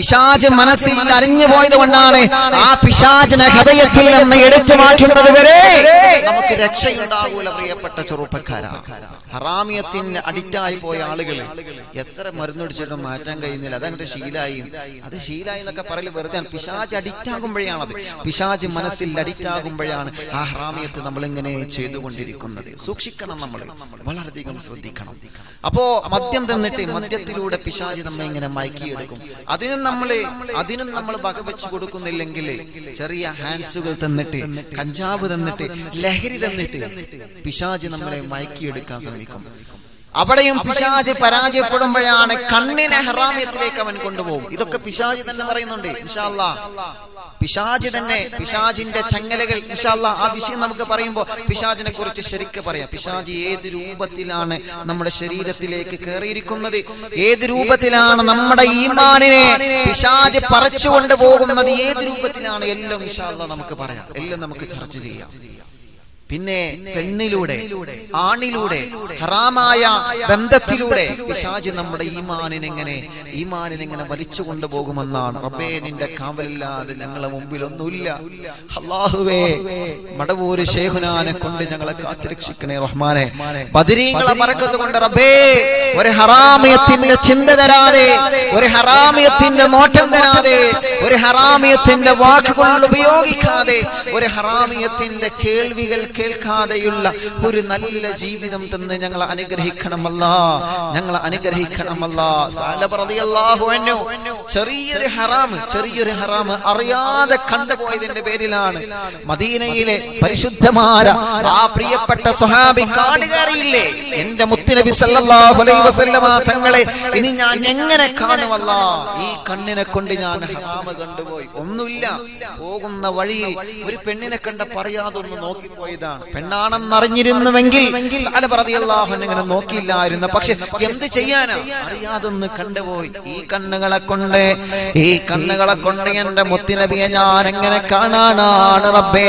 ആ പിശാചിനെ ഹൃദയത്തിൽ നിന്ന് എടുത്തു മാറ്റുന്നത് വരെ നമുക്ക് രക്ഷയുണ്ടാകൂല. പ്രിയപ്പെട്ട ചെറുപ്പക്കാരാ, ഹറാമിയത്തിന് അഡിക്റ്റായി പോയ ആളുകൾ എത്ര മരുന്നൊടിച്ചിട്ടും മാറ്റാൻ കഴിയുന്നില്ല. അതങ്ങോട്ട് ശീലായി എന്നൊക്കെ പറയല് വെറുതെ. പിശാച് അഡിക്റ്റ് ആകുമ്പോഴാണത്, പിശാച് മനസ്സിൽ അഡിക്റ്റ് ആകുമ്പോഴാണ് ആ ഹറാമിയത്ത് നമ്മളിങ്ങനെ ചെയ്തുകൊണ്ടിരിക്കുന്നത്. സൂക്ഷിക്കണം, നമ്മൾ വളരെയധികം ശ്രദ്ധിക്കണം. അപ്പോ മദ്യം തന്നിട്ട് മദ്യത്തിലൂടെ പിശാച് നമ്മെ ഇങ്ങനെ മയക്കിയെടുക്കും. അതിനും നമ്മൾ വകവെച്ചു കൊടുക്കുന്നില്ലെങ്കിൽ ചെറിയ ഹാൻഡ്സുകൾ തന്നിട്ട്, കഞ്ചാവ് തന്നിട്ട്, ലഹരി തന്നിട്ട് പിശാച് നമ്മളെ മയക്കിയെടുക്കാൻ ശ്രമിക്കും. അവിടെയും പിശാച് പരാജയപ്പെടുമ്പോഴാണ് കണ്ണിനെ ഹറാമിയത്തിലേക്ക് അവൻ കൊണ്ടുപോകും. ഇതൊക്കെ പിശാച് തന്നെ പറയുന്നുണ്ട്. ഇൻഷാ അല്ലാഹ് പിശാചിന്റെ ചങ്ങലകൾ, ഇൻഷാ അല്ലാഹ് ആ വിഷയം നമുക്ക് പറയുമ്പോൾ പിശാചിനെ കുറിച്ച് ശരിക്കും പറയാം. പിശാച് ഏത് രൂപത്തിലാണ് നമ്മുടെ ശരീരത്തിലേക്ക് കയറിയിരിക്കുന്നത്, ഏത് രൂപത്തിലാണ് നമ്മുടെ ഈമാനിനെ പിശാച് പറിച്ചുകൊണ്ട് പോകുന്നത്, ഏത് രൂപത്തിലാണ്, എല്ലാം ഇൻഷാ അല്ലാഹ് നമുക്ക് പറയാം, എല്ലാം നമുക്ക് ചർച്ച ചെയ്യാം. പിന്നെ പെണ്ണിലൂടെ, ആണിലൂടെ, ഹറാമായ ബന്ധത്തിലൂടെ പിശാച് നമ്മുടെ ഈമാനിനെങ്ങനെ വലിച്ചു കൊണ്ടുപോകുമെന്നാണ്. റബ്ബേ, നിന്റെ കാവലില്ലാതെ ഞങ്ങളെ മുമ്പിൽ ഒന്നുമില്ല. അല്ലാഹുവേ, മടവൂര് ശൈഖുനാനെ കൊണ്ട് ഞങ്ങളെ കാത്തുരക്ഷിക്കണേ റഹ്മാനെ. ബദരീങ്ങളെ ബറക്കത്ത് കൊണ്ട് റബ്ബേ, ഒരു ഹറാമിയത്തിന്റെ ചിന്ത തരാതെ, ഒരു ഹറാമിയത്തിന്റെ നോട്ടം തരാതെ, ഒരു ഹറാമിയത്തിന്റെ വാക്കുകൾ ഉപയോഗിക്കാതെ, ഒരു ഹറാമിയത്തിന്റെ കേൾവികൾ കേൾക്കാതെയുള്ള ഒരു നല്ല ജീവിതം തന്ന് ഞങ്ങളെ അനുഗ്രഹിക്കണമല്ലാ, ഞങ്ങളെ അനുഗ്രഹിക്കണമല്ലാ. സഅലബ റളിയല്ലാഹു അൻഹു ചെറിയൊരു ഹറാം അറിയാതെ കണ്ടുപോയതിന്റെ പേരിലാണ് മദീനയിലെ പരിശുദ്ധമായ ആ പ്രിയപ്പെട്ട സ്വഹാബി കാടുകയറിയില്ലേ. എന്റെ മുത്തുനബി സല്ലല്ലാഹു അലൈഹി വസല്ലമ തങ്ങളെ ഇനി ഞാൻ എങ്ങനെ കാണുമല്ലാ, ഈ കണ്ണിനെ കൊണ്ട് ഞാൻ ഹറാം കണ്ടുപോയി. ഒന്നുമില്ല, പോകുന്ന വഴിയിൽ ഒരു പെണ്ണിനെ കണ്ട പറയാതൊന്ന് നോക്കിപ്പോയതാണ്. പെണ്ണാണെന്നറിഞ്ഞിരുന്നുവെങ്കിൽ സഅലബ റളിയല്ലാഹു അൻഹു ഇങ്ങനെ നോക്കിയില്ലായിരുന്നു. പക്ഷെ എന്ത് ചെയ്യാനാ, അറിയാതൊന്ന് കണ്ടുപോയി. ഈ കണ്ണുകളെ കൊണ്ട് എന്റെ മുത്തുനബിയെ ഞാൻ എങ്ങനെ കാണാനാണ് റബ്ബേ.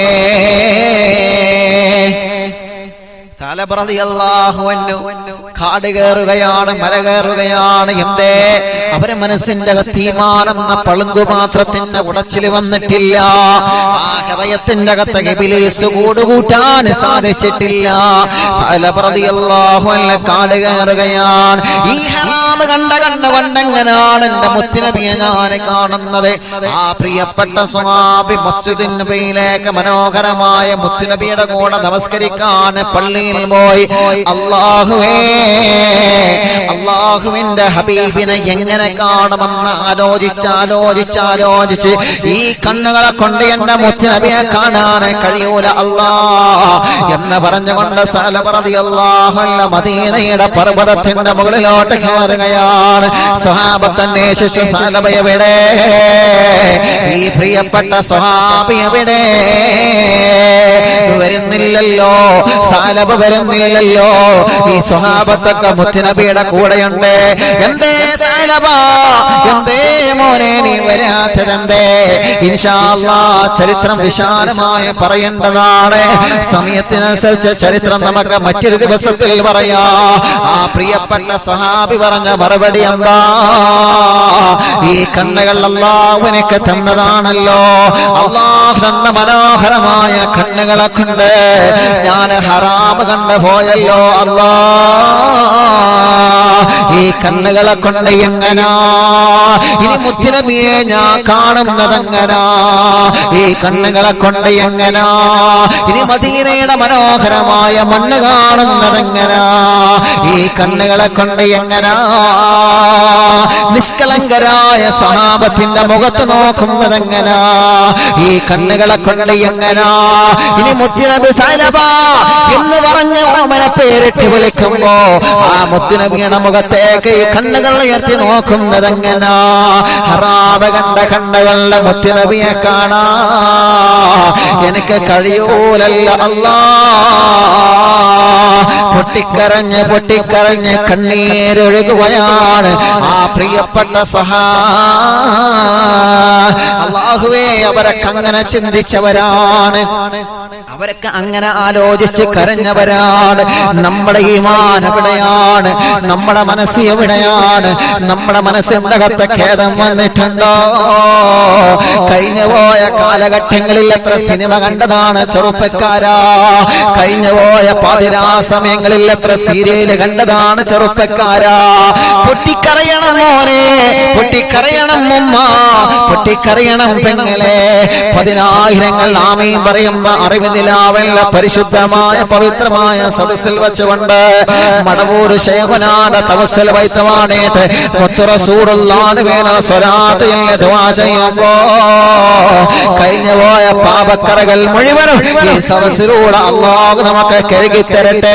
സഅലബ റളിയല്ലാഹു അൻഹു കാട് കയറുകയാണ്, മല കയറുകയാണ്. എന്തേ? അവരെ മനസ്സിന്റെ അകത്ത് ഈമാനെന്ന പളുങ്കുപാത്രത്തിന്റെ ഉടച്ചിൽ വന്നിട്ടില്ല. ആ ഹൃദയത്തിന്റെ അകത്ത് ഇബ്ലീസ് കൂടുകൂട്ടാൻ സാധിച്ചിട്ടില്ല. സഅലബ റളിയല്ലാഹു അൻഹു കാട് കയറുകയാണ്. ഈ ഹറാം കണ്ടെങ്ങനാണ് എന്റെ മുത്തുനബിയെ ഞാൻ കാണുന്നത്. ആ പ്രിയപ്പെട്ട സ്വഹാബി മസ്ജിദുൻ നബിയിലേക്ക് മനോഹരമായ മുത്തുനബിയുടെ കൂടെ നമസ്കരിക്കാൻ പള്ളിയിൽ പോയി. അല്ലാഹുവിന്റെ ഹബീബിനെ എങ്ങനെ കാണുമെന്ന് ആലോചിച്ച് ഈ കണ്ണുകളെ കൊണ്ട് എന്റെ മുത്തുനബിയെ കാണാൻ കഴിയൂല അല്ലാഹ് എന്ന് പറഞ്ഞുകൊണ്ട് സഅലബ റളിയല്ലാഹു അൻഹു മദീനയുടെ പർവതത്തിന്റെ മുകളിലോട്ട് കയറുകയാണ്. സ്വഹാബത്ത് അന്വേഷിച്ചു, സഅലബ എവിടെ, ഈ പ്രിയപ്പെട്ട സ്വഹാബി എവിടെ? വരുന്നില്ലല്ലോ, സാലബ വരുന്നില്ലല്ലോ. ഈ സ്വഹാബത്തൊക്കെ മുത്തുനബിയുടെ കൂടെയുണ്ട്. എന്തേ സാലബ, എന്തേ മോനെ നീ വരാത്തതെന്തേ? ഇൻഷാ അല്ലാഹ് ചരിത്രം വിശാലമായി പറയേണ്ടതാണ്. സമയത്തിനനുസരിച്ച് ചരിത്രം നമുക്ക് മറ്റൊരു ദിവസത്തിൽ പറയാ. ആ പ്രിയപ്പെട്ട സ്വഹാബി പറഞ്ഞ മറുപടി എന്താ? ഈ കണ്ണുകൾ അല്ലാഹു എനിക്ക് തന്നതാണല്ലോ. അല്ലാഹു തന്ന മനോഹരമായ കണ്ണുകളെ കൊണ്ട് ഞാൻ ഹറാമ് കണ്ടു പോയല്ലോ അല്ലാഹ്. ഈ കണ്ണുകളെ കൊണ്ട് എങ്ങനാ ഇനി മുത്തുനബിയെ ഞാൻ കാണുന്നതെങ്ങനാ? ഈ കണ്ണുകളെ കൊണ്ട് എങ്ങനാ ഇനി മദീനയുടെ മനോഹരമായ മണ്ണ് കാണുന്നതെങ്ങനാ? ഈ കണ്ണുകളെ കൊണ്ട് എങ്ങനാ നിഷ്കളങ്കരായ സഹാബത്തിന്റെ മുഖത്ത് നോക്കുന്നതെങ്ങനാ? ഈ കണ്ണുകളെ കൊണ്ട് എങ്ങനാ ഇനി മുത്തുനബി സലബ എന്ന് പറഞ്ഞ് ഓമന പേരിട്ട് വിളിക്കുമ്പോ ആ മുത്തുനബിയുടെ മുഖത്തേക്ക് ഈ കണ്ണുകൾ ഉയർത്തി നോക്കുന്നതെങ്ങനാ? ഹറാമ കണ്ട കണ്ണുകളുടെ മുത്തുനബിയെ കാണാ എനിക്ക് കഴിയൂലല്ല അല്ലാഹ്. പൊട്ടിക്കരഞ്ഞ് പൊട്ടിക്കരഞ്ഞ് കണ്ണീരൊഴുകുകയാണ് ആ പ്രിയപ്പെട്ട അല്ലാഹുവേ. അവരൊക്കെ അങ്ങനെ ചിന്തിച്ചവരാണ്, അവരൊക്കെ അങ്ങനെ ആലോചിച്ച് കരഞ്ഞവരാണ്. നമ്മുടെ ഈമാൻ എവിടെയാണ്? നമ്മുടെ മനസ്സ് എവിടെയാണ്? നമ്മുടെ മനസ്സിന്റെ അകത്ത് ഖേദം വന്നിട്ടുണ്ടോ? കഴിഞ്ഞു പോയ കാലഘട്ടങ്ങളിൽ എത്ര സിനിമ കണ്ടതാണ് ചെറുപ്പക്കാരാ? കഴിഞ്ഞു പോയ പാതിരാ സമയങ്ങളിൽ എത്ര സീരിയല് കണ്ടതാണ് ചെറുപ്പക്കാരാ? പൊട്ടിക്കരയണം മോനെ, പൊട്ടിക്കരയണം ഉമ്മ, പൊട്ടിക്കരയണം പെങ്ങളെ. 10,000 ആമീൻ പറയുന്ന അറിവ് നിലാവല്ല പരിശുദ്ധമായ പവിത്രമായ സദസ്സിൽ വെച്ചുകൊണ്ട് മടവൂർ ശൈഖുനാന്റെ തവസ്സുൽ വൈത്തവാണേറ്റ് മുത്ത് റസൂലുള്ളാഹി വേന സ്വലാത്ത് ദുആ ചെയ്യുമ്പോ കഴിഞ്ഞു പോയ പാപക്കറകൾ മുഴുവനും ഈ സദസ്സിലൂടെ അല്ലാഹു നമുക്ക് കഴുകി തരട്ടെ.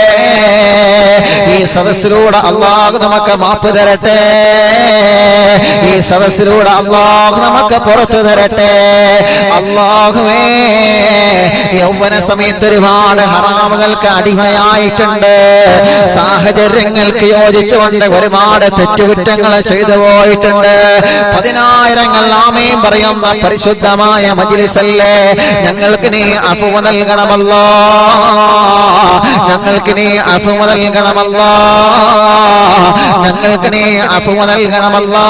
ഈ സദസ്സിലൂടെ അല്ലാഹു നമുക്ക് മാപ്പ് തരട്ടെ. ഈ സദസ്സിലൂടെ അല്ലാഹു നമുക്ക് പുറത്തു തരട്ടെ. അല്ലാഹുവേ, യൗവന സമയത്ത് ഒരുപാട് ഹറാമുകൾക്ക് അടിമയായിട്ടുണ്ട്. സാഹചര്യങ്ങൾക്ക് യോജിച്ചുകൊണ്ട് ഒരുപാട് തെറ്റുകുറ്റങ്ങൾ ചെയ്തു പോയിട്ടുണ്ട്. 10,000 ആമീൻ പറയുന്ന പരിശുദ്ധമായ മജ്ലിസല്ലേ, ഞങ്ങൾക്ക് നീ അഫ്വ നൽകണമല്ലോ, ഞങ്ങൾക്ക് നീ അഫ്വ നൽകണമല്ലോ, ഞങ്ങൾക്ക് നീ അഫ്വ നൽകണമല്ലോ.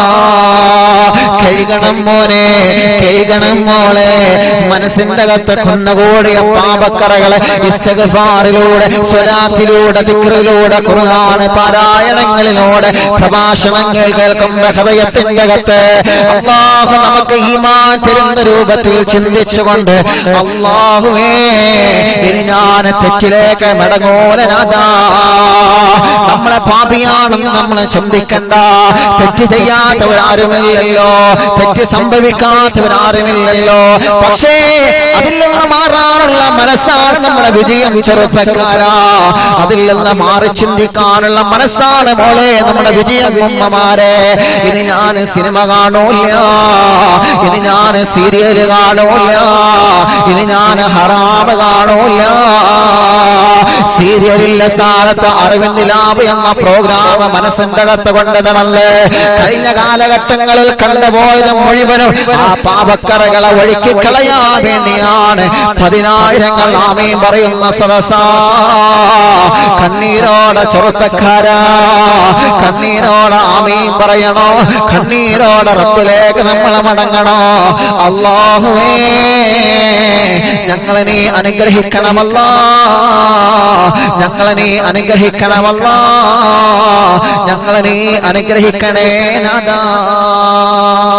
കഴുകണം മോനെ, കഴുകണം മോളെ. മനസ്സിന്റെ അകത്ത് കുന്നുകൂടിയ പാപക്കറകളെ ഇസ്തിഗ്ഫാറിലൂടെ, സ്വലാത്തിലൂടെ, ദിക്റിലൂടെ, ഖുർആൻ പാരായണങ്ങളിലൂടെ, പ്രഭാഷണങ്ങൾ കേൾക്കുന്ന ഹൃദയത്തിന്റെ അകത്ത് അല്ലാഹു നമുക്ക് ഈമാൻ തരുന്ന രൂപത്തിൽ ചിന്തിച്ചുകൊണ്ട് അല്ലാഹുവേ ഇനി ഞാൻ തെറ്റിലേക്ക് മടങ്ങൂലനാഥാ. നമ്മളെ പാപിയാണെന്ന് നമ്മൾ ചിന്തിക്കണ്ട. തെറ്റ് ചെയ്യാത്തവരാരുമില്ലല്ലോ, തെറ്റ് സംഭവിക്കാത്തവരാരുമില്ലല്ലോ. പക്ഷേ അതിൽ നിന്ന് മാറാനുള്ള മനസ്സാണ് നമ്മുടെ വിജയം ചെറുപ്പക്കാരാ. അതിൽ നിന്ന് മാറി ചിന്തിക്കാനുള്ള മനസ്സാണ് മോളെ നമ്മുടെ വിജയം ഉമ്മമാരെ. ഇനി ഞാൻ സിനിമ കാണൂല്ല, ഇനി ഞാൻ സീരിയല് കാണൂല്ല, ഇനി ഞാൻ ഹറാമ് കാണൂല്ല. സീരിയലിന്റെ സ്ഥാനത്ത് അറിവിന്റെ ലാഭം എന്ന പ്രോഗ്രാം മനസ്സിന്റെ അകത്ത് കൊണ്ടതണല്ലേ. കഴിഞ്ഞ കാലഘട്ടങ്ങളിൽ കണ്ടുപോയത് മുഴുവനും ആ പാപക്കറകളെ ഒഴുക്കി കളയാൻ വേണ്ടിയാണ് 10,000 ആമീൻ പറയുന്ന സദസ്സാ. കണ്ണീരോടെ ചെറുപ്പക്കാരാ, കണ്ണീരോടെ ആമീൻ പറയണോ, കണ്ണീരോടെ റബ്ബിലേക്ക് നമ്മൾ മടങ്ങണോ. അല്ലാഹുവേ ഞങ്ങളെ നീ അനുഗ്രഹിക്കണമല്ലാ, ഞങ്ങളെ നീ അനുഗ്രഹിക്കണമല്ലാ, ഞങ്ങളെ നീ അനുഗ്രഹിക്കണേ നാഥാ.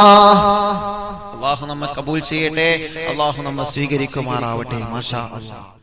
അല്ലാഹു നമ്മെ കബൂൽ ചെയ്യട്ടെ, അല്ലാഹു നമ്മെ സ്വീകരിക്കുമാറാവട്ടെ. മാഷാ അല്ലാഹ്.